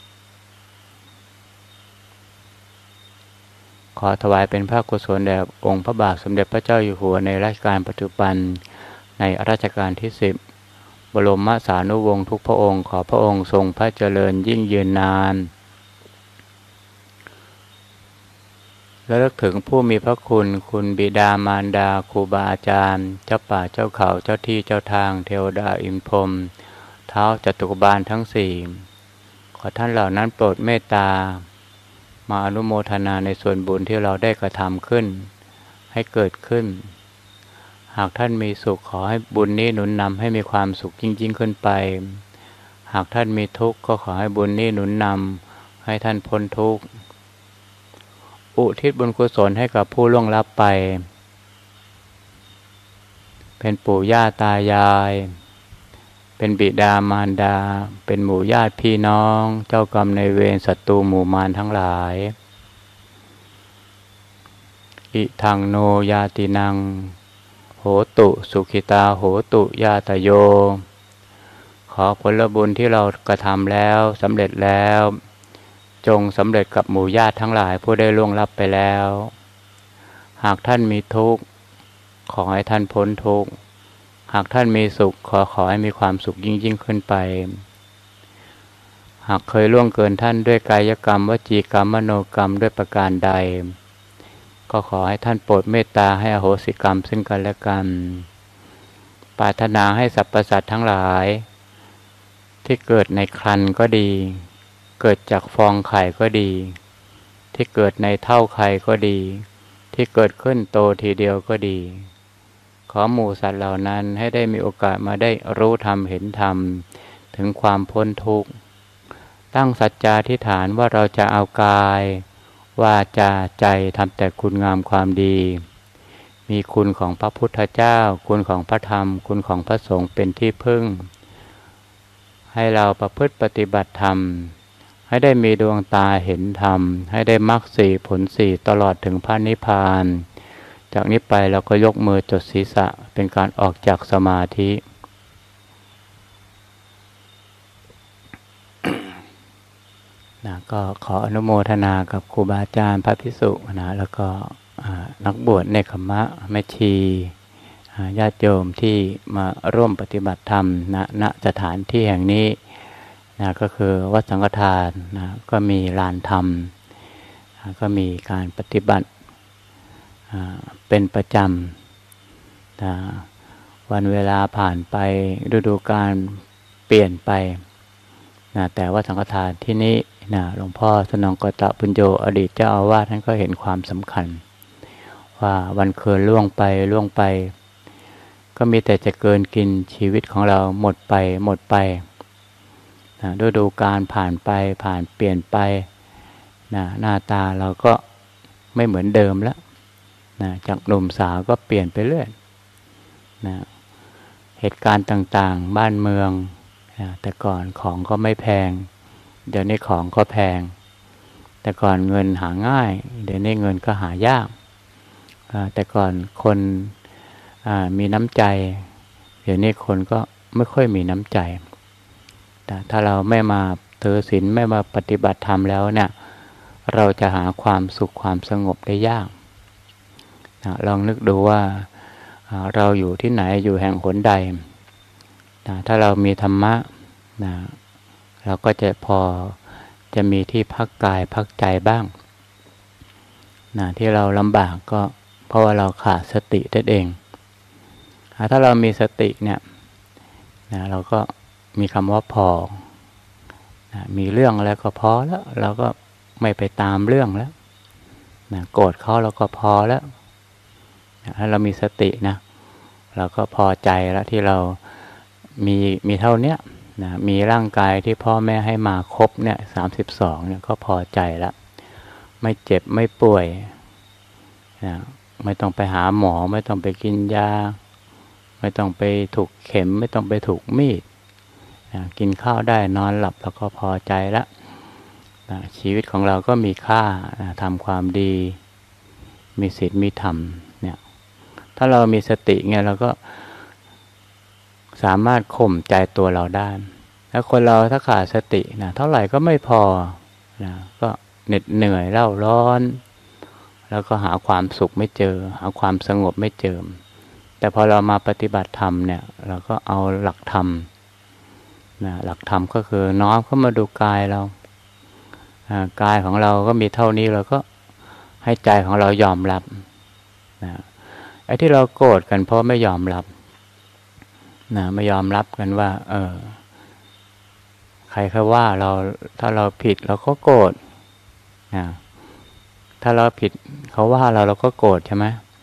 ขอถวายเป็นพระกุศลแด่องค์พระบาทสมเด็จพระเจ้าอยู่หัวในรัชกาลปัจจุบันในรัชกาลที่สิบบรมสานุวงศ์ทุกพระองค์ขอพระองค์ทรงพระเจริญยิ่งยืนนานและลึกถึงผู้มีพระคุณคุณบิดามารดาครูบาอาจารย์เจ้าป่าเจ้าเขาเจ้าที่เจ้าทางเทวดาอินพรหมท้าวจตุบาลทั้งสี่ขอท่านเหล่านั้นโปรดเมตตามาอนุโมทนาในส่วนบุญที่เราได้กระทำขึ้นใให้เกิดขึ้นหากท่านมีสุขขอให้บุญนี้หนุนนำให้มีความสุขยิ่งๆขึ้นไปหากท่านมีทุกข์ก็ขอให้บุญนี้หนุนนำให้ท่านพ้นทุกข์อุทิศบุญกุศลให้กับผู้ล่วงลับไปเป็นปู่ย่าตายายเป็นบิดามารดาเป็นหมู่ญาติพี่น้องเจ้ากรรมนายเวรศัตรูหมู่มารทั้งหลายอิทังโนยาตินังโหตุสุขิตาโหตุยาตโยขอผลบุญที่เรากระทำแล้วสำเร็จแล้วจงสำเร็จกับหมู่ญาติทั้งหลายผู้ได้ล่วงลับไปแล้วหากท่านมีทุกข์ขอให้ท่านพ้นทุกข์หากท่านมีสุขขอขอให้มีความสุขยิ่งยิ่งขึ้นไปหากเคยล่วงเกินท่านด้วยกายกรรมวจีกรรมมโนกรรมด้วยประการใดก็ขอให้ท่านโปรดเมตตาให้อโหสิกรรมซึ่งกันและกันปรารถนาให้สรรพสัตว์ทั้งหลายที่เกิดในครรภ์ก็ดีเกิดจากฟองไข่ก็ดีที่เกิดในเท่าไข่ก็ดีที่เกิดขึ้นโตทีเดียวก็ดีขอหมู่สัตว์เหล่านั้นให้ได้มีโอกาสมาได้รู้ธรรมเห็นธรรมถึงความพ้นทุกข์ตั้งสัจจาธิษฐานว่าเราจะเอากายวาจาใจทำแต่คุณงามความดีมีคุณของพระพุทธเจ้าคุณของพระธรรมคุณของพระสงฆ์เป็นที่พึ่งให้เราประพฤติปฏิบัติธรรมให้ได้มีดวงตาเห็นธรรมให้ได้มรรคสี่ผลสี่ตลอดถึงพระนิพพานจากนี้ไปเราก็ยกมือจดศีรษะเป็นการออกจากสมาธินะก็ขออนุโมทนากับครูบาอาจารย์พระภิกษุนะแล้วก็นักบวชเนกขมะแม่ชีญาติโยมที่มาร่วมปฏิบัติธรรมณณสถานที่แห่งนี้นะก็คือวัดสังฆทานนะก็มีลานธรรมนะก็มีการปฏิบัติเป็นประจำนะวันเวลาผ่านไปฤดูกาลเปลี่ยนไปนะแต่ว่าสังฆทานที่นี้นะหลวงพ่อสนองกตปุญโญอดีตเจ้าอาวาสท่านก็เห็นความสำคัญว่าวันคืนล่วงไปล่วงไปก็มีแต่จะเกินกินชีวิตของเราหมดไปหมดไปนะฤดูกาลผ่านไปผ่านเปลี่ยนไปนะหน้าตาเราก็ไม่เหมือนเดิมแล้วนะจากหนุ่มสาวก็เปลี่ยนไปเรื่อยนะเหตุการณ์ต่างๆบ้านเมืองนะแต่ก่อนของก็ไม่แพงเดี๋ยวนี้ของก็แพงแต่ก่อนเงินหาง่ายเดี๋ยวนี้เงินก็หายากแต่ก่อนคนมีน้ำใจเดี๋ยวนี้คนก็ไม่ค่อยมีน้ำใจแต่ถ้าเราไม่มาถือศีลไม่มาปฏิบัติธรรมแล้วเนี่ยเราจะหาความสุขความสงบได้ยากนะลองนึกดูว่าเราอยู่ที่ไหนอยู่แห่งหนใดนะถ้าเรามีธรรมะนะเราก็จะพอจะมีที่พักกายพักใจบ้างนะที่เราลำบากก็เพราะว่าเราขาดสตินั่นเองถ้าเรามีสติเนี่ยนะเราก็มีคำว่าพอนะมีเรื่องแล้วก็พอแล้วเราก็ไม่ไปตามเรื่องแล้วนะโกรธเขาเราก็พอแล้วนะถ้าเรามีสตินะเราก็พอใจแล้วที่เรามีมีเท่านี้นะมีร่างกายที่พ่อแม่ให้มาครบเนี่ยสามสิบสองเนี่ยก็พอใจแล้วไม่เจ็บไม่ป่วยนะไม่ต้องไปหาหมอไม่ต้องไปกินยาไม่ต้องไปถูกเข็มไม่ต้องไปถูกมีดนะกินข้าวได้นอนหลับแล้วก็พอใจแล้วนะชีวิตของเราก็มีค่านะทำความดีมีศีลมีธรรมเนี่ยถ้าเรามีสติไงเราก็สามารถข่มใจตัวเราได้แล้วคนเราถ้าขาดสตินะเท่าไหร่ก็ไม่พอนะก็เหน็ดเหนื่อยเล่าร้อนแล้วก็หาความสุขไม่เจอหาความสงบไม่เจอแต่พอเรามาปฏิบัติธรรมเนี่ยเราก็เอาหลักธรรมนะหลักธรรมก็คือน้อมเข้ามาดูกายเรากายของเราก็มีเท่านี้เราก็ให้ใจของเรายอมรับนะไอ้ที่เราโกรธกันเพราะไม่ยอมรับนะไม่ยอมรับกันว่าเออใครเขาว่าเราถ้าเราผิดเราก็โกรธนะถ้าเราผิดเขาว่าเราเราก็โกรธใช่ไหม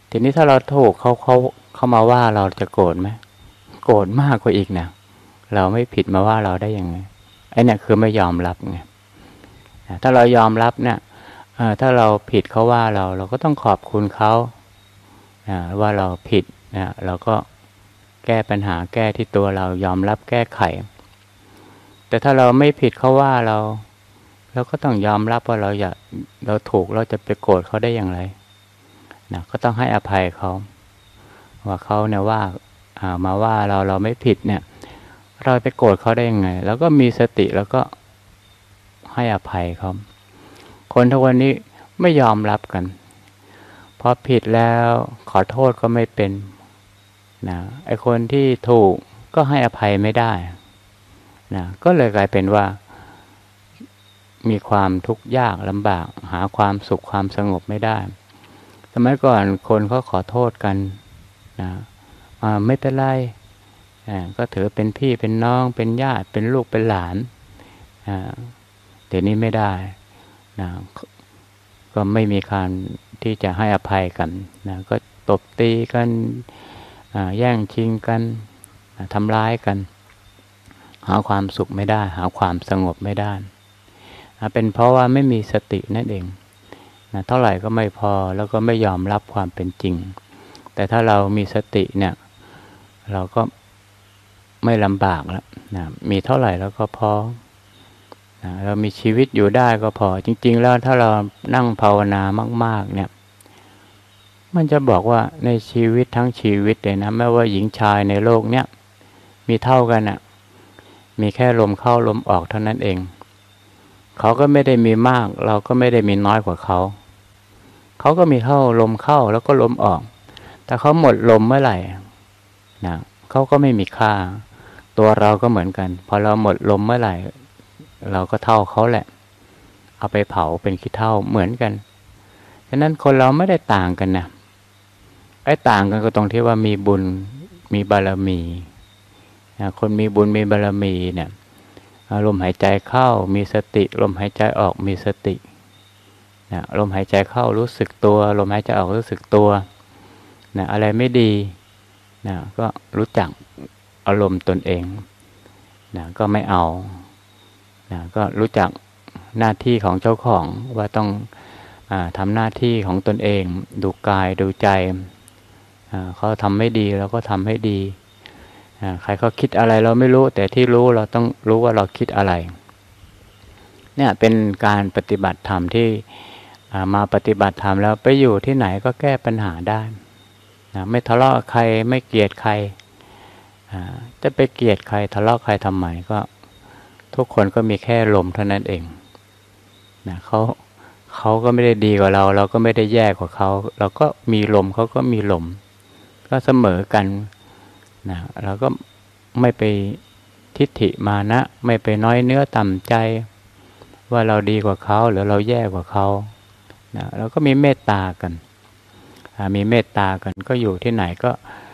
ทีนี้ถ้าเราถูกเขาเขาเขามาว่าเราจะโกรธไหมโกรธมากกว่าอีกนะเราไม่ผิดมาว่าเราได้ยังไงไอ้เนี่ยคือไม่ยอมรับไงถ้าเรายอมรับเนี่ยถ้าเราผิดเขาว่าเราเราก็ต้องขอบคุณเขาว่าเราผิดนะเราก็แก้ปัญหาแก้ที่ตัวเรายอมรับแก้ไขแต่ถ้าเราไม่ผิดเขาว่าเราเราก็ต้องยอมรับว่าเราอย่าเราถูกเราจะไปโกรธเขาได้อย่างไรนะก็ต้องให้อภัยเขาว่าเขาเนี่ยว่ามาว่าเราเราไม่ผิดเนี่ยเราไปโกรธเขาได้ยังไงแล้วก็มีสติแล้วก็ให้อภัยเขาคนทุกวันนี้ไม่ยอมรับกันพอผิดแล้วขอโทษก็ไม่เป็นนะไอ้คนที่ถูกก็ให้อภัยไม่ได้นะก็เลยกลายเป็นว่ามีความทุกข์ยากลำบากหาความสุขความสงบไม่ได้สมัยก่อนคนเขาขอโทษกันนะไม่เป็นไรก็ถือเป็นพี่เป็นน้องเป็นญาติเป็นลูกเป็นหลานแต่นี้ไม่ได้นะก็ไม่มีการที่จะให้อภัยกันนะก็ตบตีกันแย่งชิงกันทำร้ายกันหาความสุขไม่ได้หาความสงบไม่ได้เป็นเพราะว่าไม่มีสตินั่นเองนะเท่าไหร่ก็ไม่พอแล้วก็ไม่ยอมรับความเป็นจริงแต่ถ้าเรามีสติเนี่ยเราก็ไม่ลำบากแล้วนะมีเท่าไหร่แล้วก็พอนะเรามีชีวิตอยู่ได้ก็พอจริงๆแล้วถ้าเรานั่งภาวนามากๆเนี่ยมันจะบอกว่าในชีวิตทั้งชีวิตเลยนะไม่ว่าหญิงชายในโลกเนี้ยมีเท่ากันอ่ะมีแค่ลมเข้าลมออกเท่านั้นเองเขาก็ไม่ได้มีมากเราก็ไม่ได้มีน้อยกว่าเขาเขาก็มีเข้าลมเข้าแล้วก็ลมออกแต่เขาหมดลมเมื่อไหร่นะเขาก็ไม่มีค่าตัวเราก็เหมือนกันพอเราหมดลมเมื่อไหร่เราก็เท่าเขาแหละเอาไปเผาเป็นขี้เถ้าเหมือนกันฉะนั้นคนเราไม่ได้ต่างกันนะไอ้ต่างกันก็ตรงที่ว่ามีบุญมีบารมีนะคนมีบุญมีบารมีเนี่ยลมหายใจเข้ามีสติลมหายใจออกมีสตินะลมหายใจเข้ารู้สึกตัวลมหายใจออกรู้สึกตัวนะอะไรไม่ดีนะก็รู้จักอารมณ์ตนเองนะก็ไม่เอานะก็รู้จักหน้าที่ของเจ้าของว่าต้องอ่าทำหน้าที่ของตนเองดูกายดูใจอ่าเขาทำไม่ดีเราก็ทำให้ดีอ่าใครเขาคิดอะไรเราไม่รู้แต่ที่รู้เราต้องรู้ว่าเราคิดอะไรเนี่ยเป็นการปฏิบัติธรรมที่มาปฏิบัติธรรมแล้วไปอยู่ที่ไหนก็แก้ปัญหาได้นะไม่ทะเลาะใครไม่เกลียดใครจะไปเกลียดใครทะเลาะใครทำไมก็ทุกคนก็มีแค่ลมเท่านั้นเองนะเขาเขาก็ไม่ได้ดีกว่าเราเราก็ไม่ได้แย่กว่าเขาเราก็มีลมเขาก็มีลมก็เสมอกันนะเราก็ไม่ไปทิฏฐิมานะไม่ไปน้อยเนื้อต่ำใจว่าเราดีกว่าเขาหรือเราแย่กว่าเขานะเราก็มีเมตตากันมีเมตตากันก็อยู่ที่ไหนก็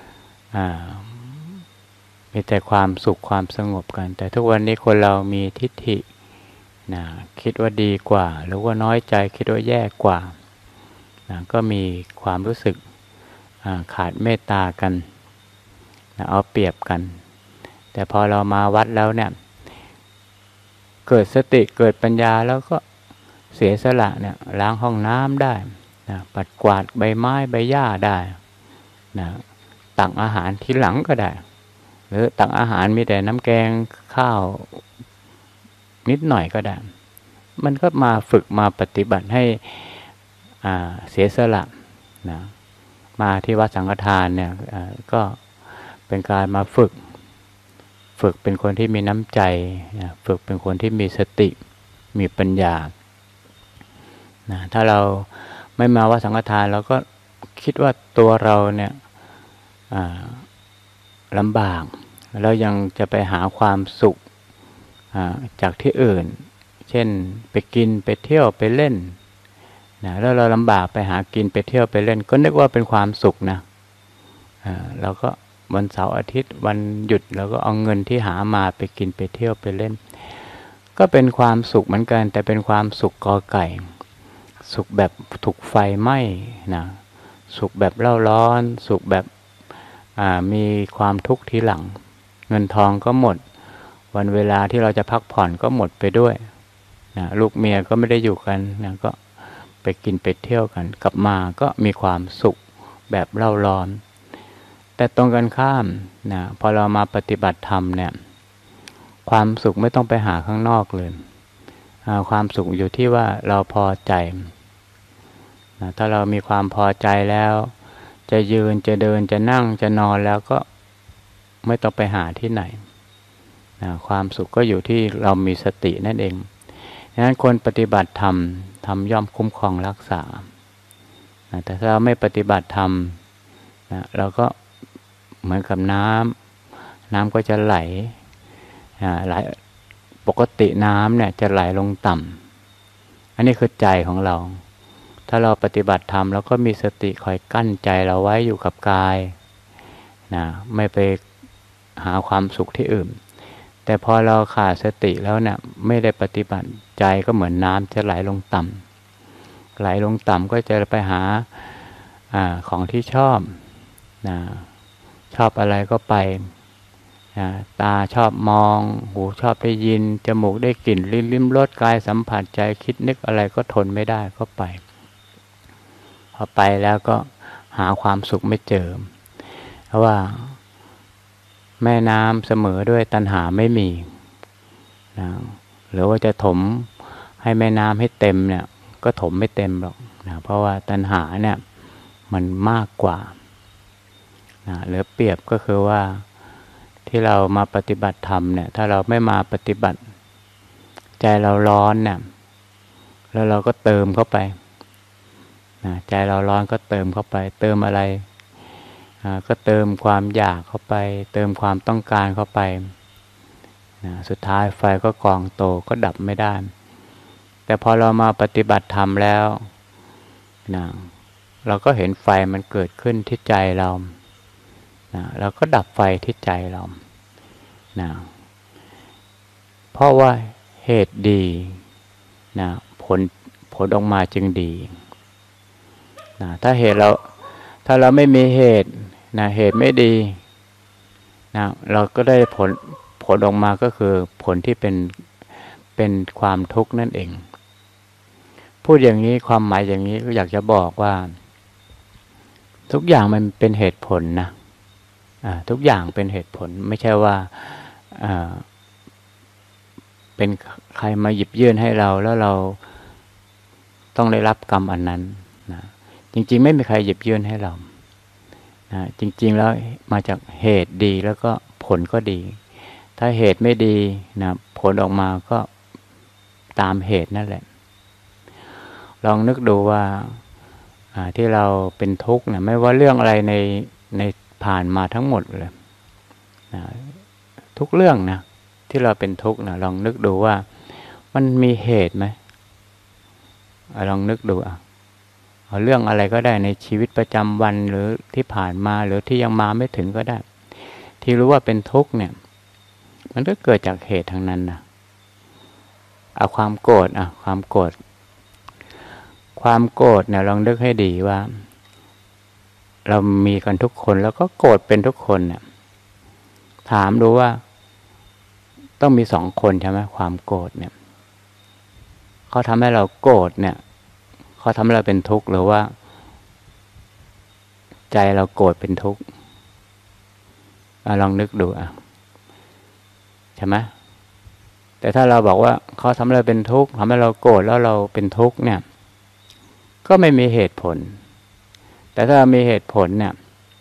มีแต่ความสุขความสงบกันแต่ทุกวันนี้คนเรามีทิฏฐินะคิดว่าดีกว่าหรือว่าน้อยใจคิดว่าแย่กว่านะก็มีความรู้สึกขาดเมตตากันนะเอาเปรียบกันแต่พอเรามาวัดแล้วเนี่ยเกิดสติเกิดปัญญาแล้วก็เสียสละเนี่ยล้างห้องน้ำได้นะปัดกวาดใบไม้ใบหญ้าได้นะตักอาหารทีหลังก็ได้หรือตักอาหารมีแต่น้ำแกงข้าวนิดหน่อยก็ได้มันก็มาฝึกมาปฏิบัติให้อ่าเสียสละนะมาที่วัดสังฆทานเนี่ยก็เป็นการมาฝึกฝึกเป็นคนที่มีน้ำใจนะฝึกเป็นคนที่มีสติมีปัญญานะถ้าเราไม่มาวัดสังฆทานเราก็คิดว่าตัวเราเนี่ยลำบากแล้วยังจะไปหาความสุขจากที่อื่นเช่นไปกินไปเที่ยวไปเล่นนะแล้วเราลำบากไปหากินไปเที่ยวไปเล่นก็นึกว่าเป็นความสุขนะเราก็วันเสาร์อาทิตย์วันหยุดเราก็เอาเงินที่หามาไปกินไปเที่ยวไปเล่นก็เป็นความสุขเหมือนกันแต่เป็นความสุขกอไก่สุขแบบถูกไฟไหม้นะสุขแบบเล่าร้อนสุขแบบมีความทุกข์ทีหลังเงินทองก็หมดวันเวลาที่เราจะพักผ่อนก็หมดไปด้วยนะลูกเมียก็ไม่ได้อยู่กันนะก็ไปกินไปเที่ยวกันกลับมาก็มีความสุขแบบเล่าร้อนแต่ตรงกันข้ามนะพอเรามาปฏิบัติธรรมเนี่ยความสุขไม่ต้องไปหาข้างนอกเลยความสุขอยู่ที่ว่าเราพอใจนะถ้าเรามีความพอใจแล้วจะยืนจะเดินจะนั่งจะนอนแล้วก็ไม่ต้องไปหาที่ไหนนะความสุขก็อยู่ที่เรามีสตินั่นเองดังนั้นคนปฏิบัติธรรมทำย่อมคุ้มครองรักษานะแต่ถ้าเราไม่ปฏิบัติธรรมนะเราก็เหมือนกับน้ำน้ำก็จะไหลไหลปกติน้ำเนี่ยจะไหลลงต่ำอันนี้คือใจของเราถ้าเราปฏิบัติธรรมเราก็มีสติคอยกั้นใจเราไว้อยู่กับกายนะไม่ไปหาความสุขที่อื่นแต่พอเราขาดสติแล้วเนี่ยไม่ได้ปฏิบัติใจก็เหมือนน้ำจะไหลลงต่ำไหลลงต่ำก็จะไปหาอาของที่ชอบนะชอบอะไรก็ไปนะตาชอบมองหูชอบได้ยินจมูกได้กลิ่นลิ้นลิ้มรสกายสัมผัสใจคิดนึกอะไรก็ทนไม่ได้ก็ไปพอไปแล้วก็หาความสุขไม่เจอเพราะว่าแม่น้ำเสมอด้วยตัณหาไม่มีนะหรือว่าจะถมให้แม่น้ำให้เต็มเนี่ยก็ถมไม่เต็มหรอกนะเพราะว่าตัณหาเนี่ยมันมากกว่านะหรือเปรียบก็คือว่าที่เรามาปฏิบัติธรรมเนี่ยถ้าเราไม่มาปฏิบัติใจเราร้อนเนี่ยแล้วเราก็เติมเข้าไปนะใจเราร้อนก็เติมเข้าไปเติมอะไรก็เติมความอยากเข้าไปเติมความต้องการเข้าไปนะสุดท้ายไฟก็กองโตก็ดับไม่ได้แต่พอเรามาปฏิบัติธรรมแล้วนะเราก็เห็นไฟมันเกิดขึ้นที่ใจเรานะเราก็ดับไฟที่ใจเรานะเพราะว่าเหตุดีนะผลผลออกมาจึงดีนะถ้าเหตุเราถ้าเราไม่มีเหตุนะเหตุไม่ดีนะเราก็ได้ผลผลออกมาก็คือผลที่เป็นเป็นความทุกข์นั่นเองพูดอย่างนี้ความหมายอย่างนี้ก็อยากจะบอกว่าทุกอย่างมันเป็นเหตุผลนะทุกอย่างเป็นเหตุผลไม่ใช่ว่าเป็นใครมาหยิบยื่นให้เราแล้วเราต้องได้รับกรรมอันนั้นนะจริงๆไม่มีใครหยิบยื่นให้เรานะจริงๆแล้วมาจากเหตุดีแล้วก็ผลก็ดีถ้าเหตุไม่ดีนะผลออกมาก็ตามเหตุนั่นแหละลองนึกดูว่าที่เราเป็นทุกข์นะไม่ว่าเรื่องอะไรในในผ่านมาทั้งหมดเลยนะทุกเรื่องนะที่เราเป็นทุกข์นะลองนึกดูว่ามันมีเหตุไหมลองนึกดูอ่ะเอาเรื่องอะไรก็ได้ในชีวิตประจำวันหรือที่ผ่านมาหรือที่ยังมาไม่ถึงก็ได้ที่รู้ว่าเป็นทุกข์เนี่ยมันก็เกิดจากเหตุทั้งนั้นนะเอาความโกรธอ่ะความโกรธความโกรธเนี่ยลองนึกให้ดีว่าเรามีกันทุกคนแล้วก็โกรธเป็นทุกคนเนี่ยถามดูว่าต้องมีสองคนใช่ไหมความโกรธเนี่ยเขาทำให้เราโกรธเนี่ยเขาทำให้เราเป็นทุกข์หรือว่าใจเราโกรธเป็นทุกข์ลองนึกดูอ่ะใช่ไหมแต่ถ้าเราบอกว่าเขาทำให้เราเป็นทุกข์ทำให้เราโกรธแล้วเราเป็นทุกข์เนี่ยก็ไม่มีเหตุผลแต่ถ้ามีเหตุผลเนี่ย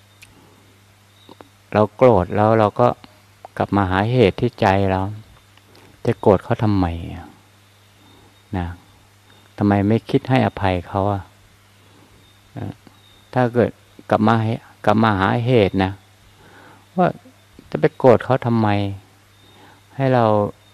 เราโกรธแล้วเราก็กลับมาหาเหตุที่ใจเราจะโกรธเขาทำไมนะทำไมไม่คิดให้อภัยเขาอ่ะถ้าเกิดกลับมากลับมาหาเหตุนะว่าจะไปโกรธเขาทำไมให้เรา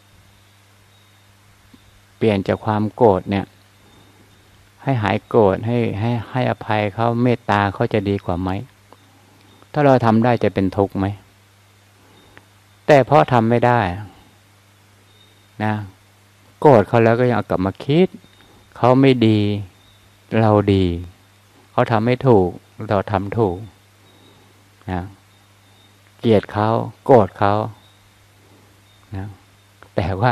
เปลี่ยนจากความโกรธเนี่ยให้หายโกรธให้ให้ให้อภัยเขาเมตตาเขาจะดีกว่าไหมถ้าเราทำได้จะเป็นทุกข์ไหมแต่เพราะทำไม่ได้นะโกรธเขาแล้วก็ยังกลับมาคิดเขาไม่ดีเราดีเขาทำไม่ถูกเราทำถูกนะเกลียดเขาโกรธเขานะแต่ว่า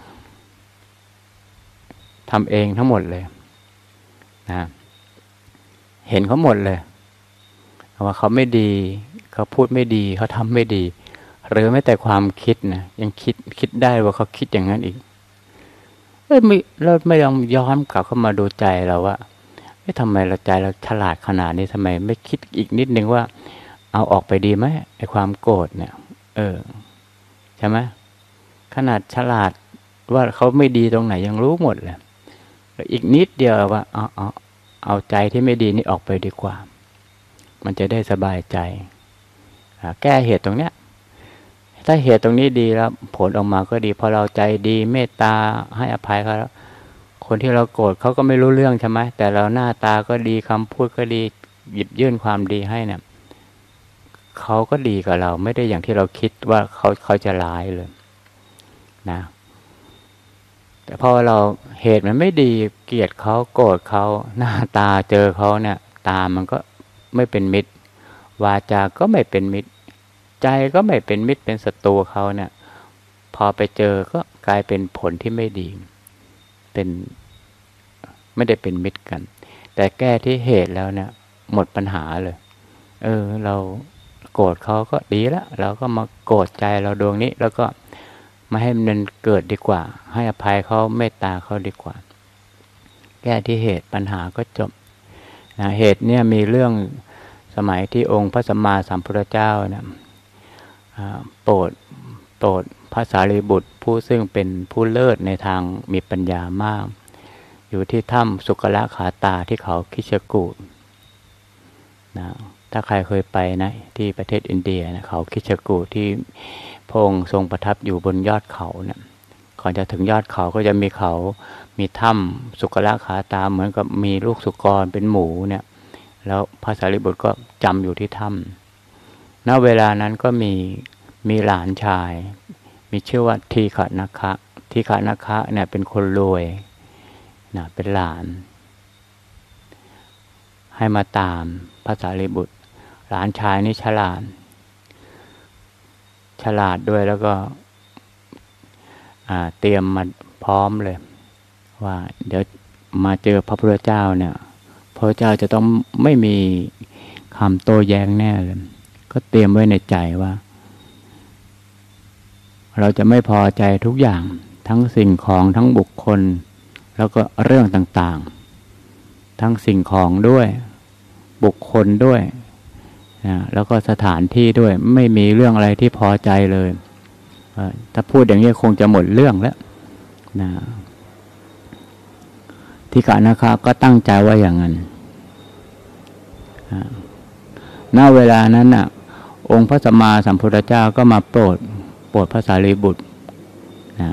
ทำเองทั้งหมดเลยนะเห็นเขาหมดเลยว่าเขาไม่ดีเขาพูดไม่ดีเขาทำไม่ดีหรือแม้แต่ความคิดนะยังคิดคิดได้ว่าเขาคิดอย่างนั้นอีกเอ้ยไม่เราไม่ยอมย้อนกลับเข้ามาดูใจเราว่าเอ้ยทำไมเราใจเราฉลาดขนาดนี้ทำไมไม่คิดอีกนิดนึงว่าเอาออกไปดีไหมไอ้ความโกรธเนี่ยเออใช่ไหมขนาดฉลาดว่าเขาไม่ดีตรงไหนยังรู้หมดเลยอีกนิดเดียวว่าเอาเอาเอาใจที่ไม่ดีนี่ออกไปดีกว่ามันจะได้สบายใจแก้เหตุตรงเนี้ยถ้าเหตุตรงนี้ดีแล้วผลออกมาก็ดีพอเราใจดีเมตตาให้อภัยเขาแล้วคนที่เราโกรธเขาก็ไม่รู้เรื่องใช่ไหมแต่เราหน้าตาก็ดีคำพูดก็ดีหยิบยื่นความดีให้เนี่ยเขาก็ดีกับเราไม่ได้อย่างที่เราคิดว่าเขาเขาจะร้ายเลยนะแต่พอเราเหตุมันไม่ดีเกลียดเขาโกรธเขาหน้าตาเจอเขาเนี่ยตามันก็ไม่เป็นมิตรวาจาก็ไม่เป็นมิตรใจก็ไม่เป็นมิตรเป็นศัตรูเขาเนี่ยพอไปเจอก็กลายเป็นผลที่ไม่ดีเป็นไม่ได้เป็นมิตรกันแต่แก้ที่เหตุแล้วเนี่ยหมดปัญหาเลยเออเราโกรธเขาก็ดีแล้วเราก็มาโกรธใจเราดวงนี้แล้วก็มาให้มันเกิดดีกว่าให้อภัยเขาเมตตาเขาดีกว่าแก้ที่เหตุปัญหาก็จบนะเหตุเนี่ยมีเรื่องสมัยที่องค์พระสัมมาสัมพุทธเจ้าเนี่ยโปรดโปรดพระสารีบุตรผู้ซึ่งเป็นผู้เลิศในทางมีปัญญามากอยู่ที่ถ้ำสุกละขาตาที่เขาคิชกูฏนะถ้าใครเคยไปนะที่ประเทศอินเดียนะเขาคิชกูฏที่พระองค์ทรงประทับอยู่บนยอดเขาเนี่ยก่อนจะถึงยอดเขาก็จะมีเขามีถ้ำสุกละขาตาเหมือนกับมีลูกสุกรเป็นหมูเนี่ยแล้วพระสารีบุตรก็จำอยู่ที่ถ้ำณเวลานั้นก็มีมีหลานชายมีชื่อว่าทีฆนาคะทีฆนาคะเนี่ยเป็นคนรวยนะเป็นหลานให้มาตามพระสารีบุตรหลานชายนี่ฉลาดฉลาดด้วยแล้วก็เตรียมมาพร้อมเลยว่าเดี๋ยวมาเจอพระพุทธเจ้าเนี่ยพระเจ้าจะต้องไม่มีคำโต้แย้งแน่เลยก็เตรียมไว้ในใจว่าเราจะไม่พอใจทุกอย่างทั้งสิ่งของทั้งบุคคลแล้วก็เรื่องต่างๆทั้งสิ่งของด้วยบุคคลด้วยนะแล้วก็สถานที่ด้วยไม่มีเรื่องอะไรที่พอใจเลยถ้าพูดอย่างนี้คงจะหมดเรื่องแล้วนะทีฆนาคะก็ตั้งใจว่าอย่างนั้นณเวลานั้นน่ะองค์พระสัมมาสัมพุทธเจ้าก็มาโปรดโปรดพระสารีบุตรนะ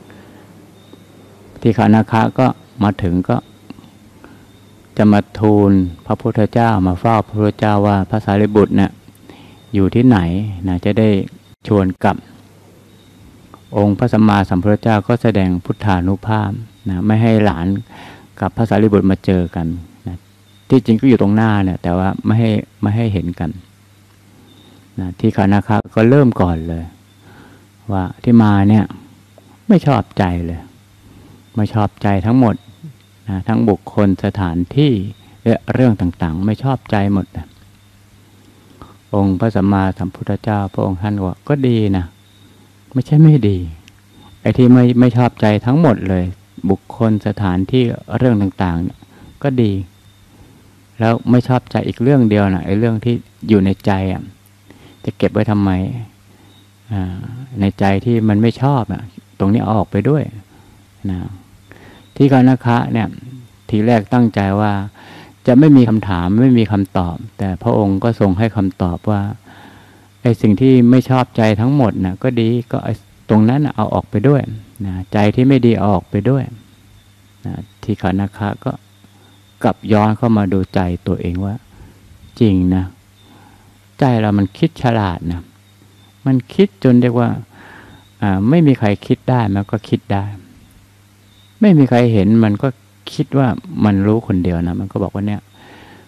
ทีฆนาคะก็มาถึงก็จะมาทูลพระพุทธเจ้ามาเฝ้าพระพุทธเจ้าว่าพระสารีบุตรเนี่ยอยู่ที่ไหนนะจะได้ชวนกลับองค์พระสัมมาสัมพุทธเจ้าก็แสดงพุทธานุภาพนะไม่ให้หลานกับพระสารีบุตรมาเจอกันนะที่จริงก็อยู่ตรงหน้าเนี่ยแต่ว่าไม่ให้ไม่ให้เห็นกันนะทีฆนาคะก็เริ่มก่อนเลยว่าที่มาเนี่ยไม่ชอบใจเลยไม่ชอบใจทั้งหมดนะทั้งบุคคลสถานที่และเรื่องต่างๆไม่ชอบใจหมดนะองค์พระสัมมาสัมพุทธเจ้าพระองค์ท่านว่าก็ดีนะไม่ใช่ไม่ดีไอ้ที่ไม่ไม่ชอบใจทั้งหมดเลยบุคคลสถานที่เรื่องต่างๆก็ดีแล้วไม่ชอบใจอีกเรื่องเดียวนะไอ้เรื่องที่อยู่ในใจอ่ะจะเก็บไว้ทำไมในใจที่มันไม่ชอบอ่ะตรงนี้เอาออกไปด้วยนะที่ฆนาคะเนี่ยทีแรกตั้งใจว่าจะไม่มีคำถามไม่มีคำตอบแต่พระองค์ก็ทรงให้คำตอบว่าไอ้สิ่งที่ไม่ชอบใจทั้งหมดนะก็ดีก็ตรงนั้นเอาออกไปด้วยนะใจที่ไม่ดีเอาออกไปด้วยนะทีฆนาคะก็กลับย้อนเข้ามาดูใจตัวเองว่าจริงนะใจเรามันคิดฉลาดนะมันคิดจนเรียกว่าอ่าไม่มีใครคิดได้มันก็คิดได้ไม่มีใครเห็นมันก็คิดว่ามันรู้คนเดียวนะมันก็บอกว่าเนี่ย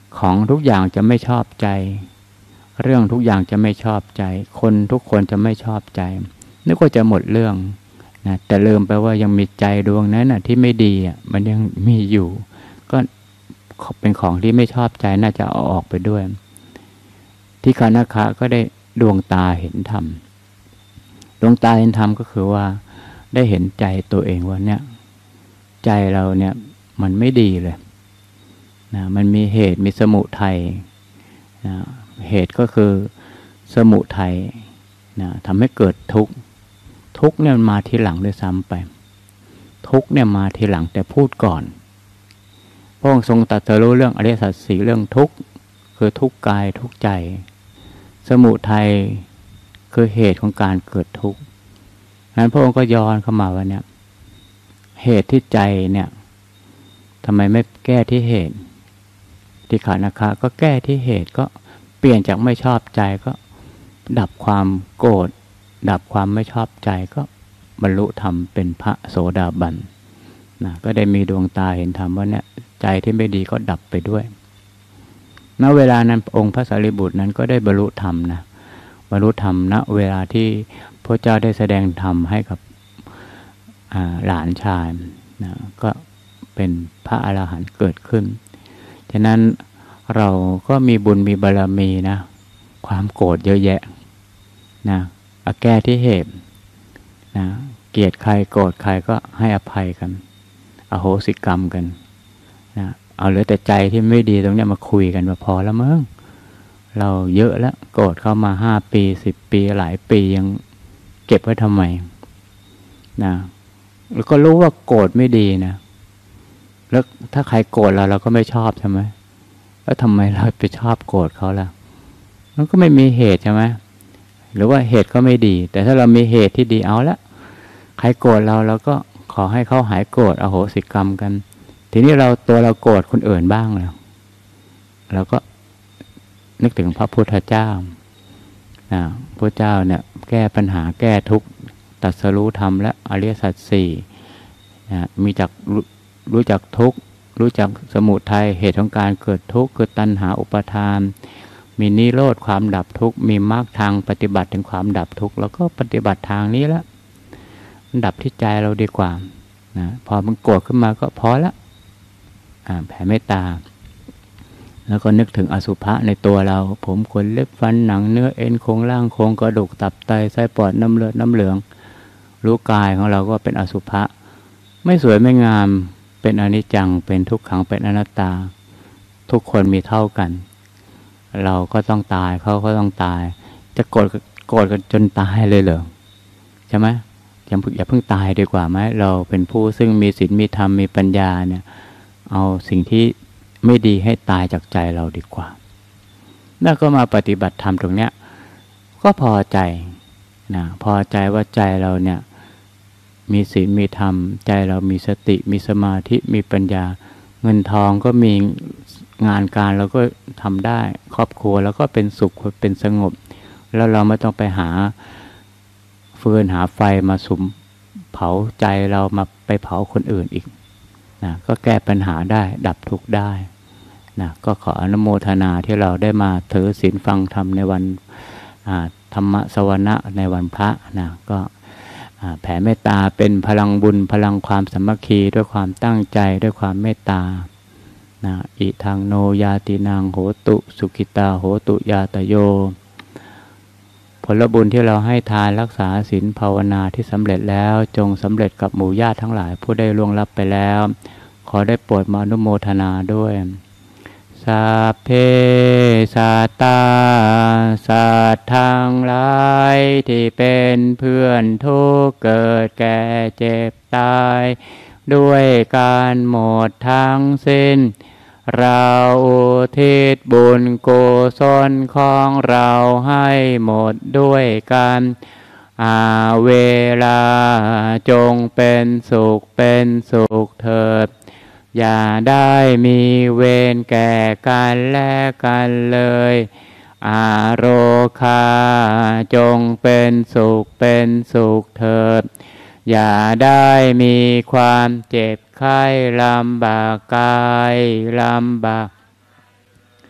ของทุกอย่างจะไม่ชอบใจเรื่องทุกอย่างจะไม่ชอบใจคนทุกคนจะไม่ชอบใจนึกว่าจะหมดเรื่องนะแต่ลืมไปว่ายังมีใจดวงนั้นนะที่ไม่ดีอ่ะมันยังมีอยู่ก็เป็นของที่ไม่ชอบใจน่าจะเอาออกไปด้วยที่คานาคะก็ได้ดวงตาเห็นธรรมดวงตาเห็นธรรมก็คือว่าได้เห็นใจตัวเองว่าเนี่ยใจเราเนี่ยมันไม่ดีเลยนะมันมีเหตุมีสมุทัยนะเหตุก็คือสมุทัยนะทำให้เกิดทุกข์ทุกข์เนี่ยมาทีหลังด้วยซ้ำไปทุกข์เนี่ยมาทีหลังแต่พูดก่อนพระองค์ทรงตรัสรู้เรื่องอริยสัจสี่เรื่องทุกข์คือทุกข์กายทุกข์ใจสมุทัยคือเหตุของการเกิดทุกข์นั้นพระองค์ก็ย้อนเข้ามาว่าเนี่ยเหตุที่ใจเนี่ยทำไมไม่แก้ที่เหตุที่ขานะคะก็แก้ที่เหตุก็เปลี่ยนจากไม่ชอบใจก็ดับความโกรธดับความไม่ชอบใจก็บรรลุธรรมเป็นพระโสดาบันนะก็ได้มีดวงตาเห็นธรรมว่าเนี่ยใจที่ไม่ดีก็ดับไปด้วยณเวลานั้นองค์พระสารีบุตรนั้นก็ได้บรรลุธรรมนะบรรลุธรรมณเวลาที่พระเจ้าได้แสดงธรรมให้กับหลานชายนะก็เป็นพระอรหันต์เกิดขึ้นฉะนั้นเราก็มีบุญมีบารมีนะความโกรธเยอะแยะนะเอาแก้ที่เหตุนะเกลียดใครโกรธใครก็ให้อภัยกันอโหสิกรรมกันนะเอาเหลือแต่ใจที่ไม่ดีตรงนี้มาคุยกันว่าพอแล้วมั้งเราเยอะแล้วโกรธเข้ามาห้าปีสิบปีหลายปียังเก็บไว้ทำไมนะแล้วก็รู้ว่าโกรธไม่ดีนะแล้วถ้าใครโกรธเราเราก็ไม่ชอบใช่ไหมแล้วทำไมเราไปชอบโกรธเขาล่ะมันก็ไม่มีเหตุใช่ไหมหรือว่าเหตุก็ไม่ดีแต่ถ้าเรามีเหตุที่ดีเอาละใครโกรธเราเราก็ขอให้เขาหายโกรธอโหสิกรรมกันทีนี้เราตัวเราโกรธคนอื่นบ้างแล้วเราก็นึกถึงพระพุทธเจ้านะพระเจ้าเนี่ยแก้ปัญหาแก้ทุกข์ตรัสรู้ธรรมและอริยสัจสี่นะมีจักรู้จักทุกข์รู้จักสมุทัยเหตุของการเกิดทุกข์คือตัณหาอุปาทานมีนิโรธความดับทุกข์มีมรรคทางปฏิบัติถึงความดับทุกข์แล้วก็ปฏิบัติทางนี้แล้วมันดับที่ใจเราดีกว่านะพอมันโกรธขึ้นมาก็พอละแผ่เมตตาแล้วก็นึกถึงอสุภะในตัวเราผมขนเล็บฟันหนังเนื้อเอ็นโครงล่างโครงกระดูกตับไตไส้ปอดน้ำเลือดน้ำเหลืองรู้กายของเราก็เป็นอสุภะไม่สวยไม่งามเป็นอนิจจังเป็นทุกขังเป็นอนัตตาทุกคนมีเท่ากันเราก็ต้องตายเขาก็ต้องตายจะโกรธโกรธกันจนตายเลยเหรอใช่ไหมอย่าอย่าเพิ่งตายดีกว่าไหมเราเป็นผู้ซึ่งมีศีลมีธรรมมีปัญญาเนี่ยเอาสิ่งที่ไม่ดีให้ตายจากใจเราดีกว่าแล้วก็มาปฏิบัติธรรมตรงเนี้ยก็พอใจนะพอใจว่าใจเราเนี่ยมีศีลมีธรรมใจเรามีสติมีสมาธิมีปัญญาเงินทองก็มีงานการเราก็ทำได้ครอบครัวแล้วก็เป็นสุขเป็นสงบแล้วเราไม่ต้องไปหาฟืนหาไฟมาสุมเผาใจเรามาไปเผาคนอื่นอีกนะก็แก้ปัญหาได้ดับทุกข์ได้นะก็ขออนุโมทนาที่เราได้มาถือศีลฟังธรรมในวันธรรมสวนะในวันพระนะก็แผ่เมตตาเป็นพลังบุญพลังความสามัคคีด้วยความตั้งใจด้วยความเมตตานะอิทังโนยาตินังโหตุสุขิตาโหตุยาตโยผลบุญที่เราให้ทานรักษาศีลภาวนาที่สำเร็จแล้วจงสำเร็จกับหมู่ญาติทั้งหลายผู้ได้ล่วงลับไปแล้วขอได้โปรดมาอนุโมทนาด้วยสัพเพสัตตาสัตว์ทั้งหลายที่เป็นเพื่อนทุกข์เกิดแก่เจ็บตายด้วยการหมดทั้งสิ้นเราอุทิศบุญกุศลของเราให้หมดด้วยกันอาเวลาจงเป็นสุขเป็นสุขเถิดอย่าได้มีเวรแก่กันและกันเลยอาโรคาจงเป็นสุขเป็นสุขเถิดอย่าได้มีความเจ็บไข้ลำบากกายลำบาก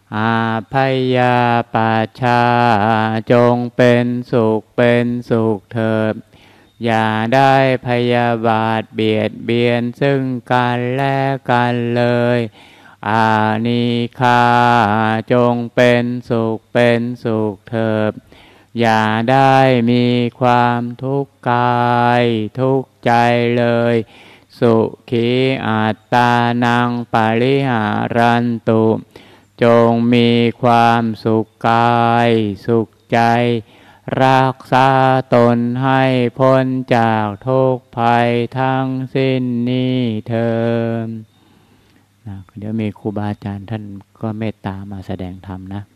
อาภัยยาปัชชาจงเป็นสุขเป็นสุขเถิดอย่าได้พยาบาทเบียดเบียนซึ่งกันและกันเลยอานิฆาจงเป็นสุขเป็นสุขเถิดอย่าได้มีความทุกข์กายทุกข์ใจเลยสุขีอัตตานังปริหารันตุจงมีความสุขกายสุขใจรักษาตนให้พ้นจากทุกข์ภัยทั้งสิ้นนี้เถิดเดี๋ยวมีครูบาอาจารย์ท่านก็เมตตามาแสดงธรรมนะ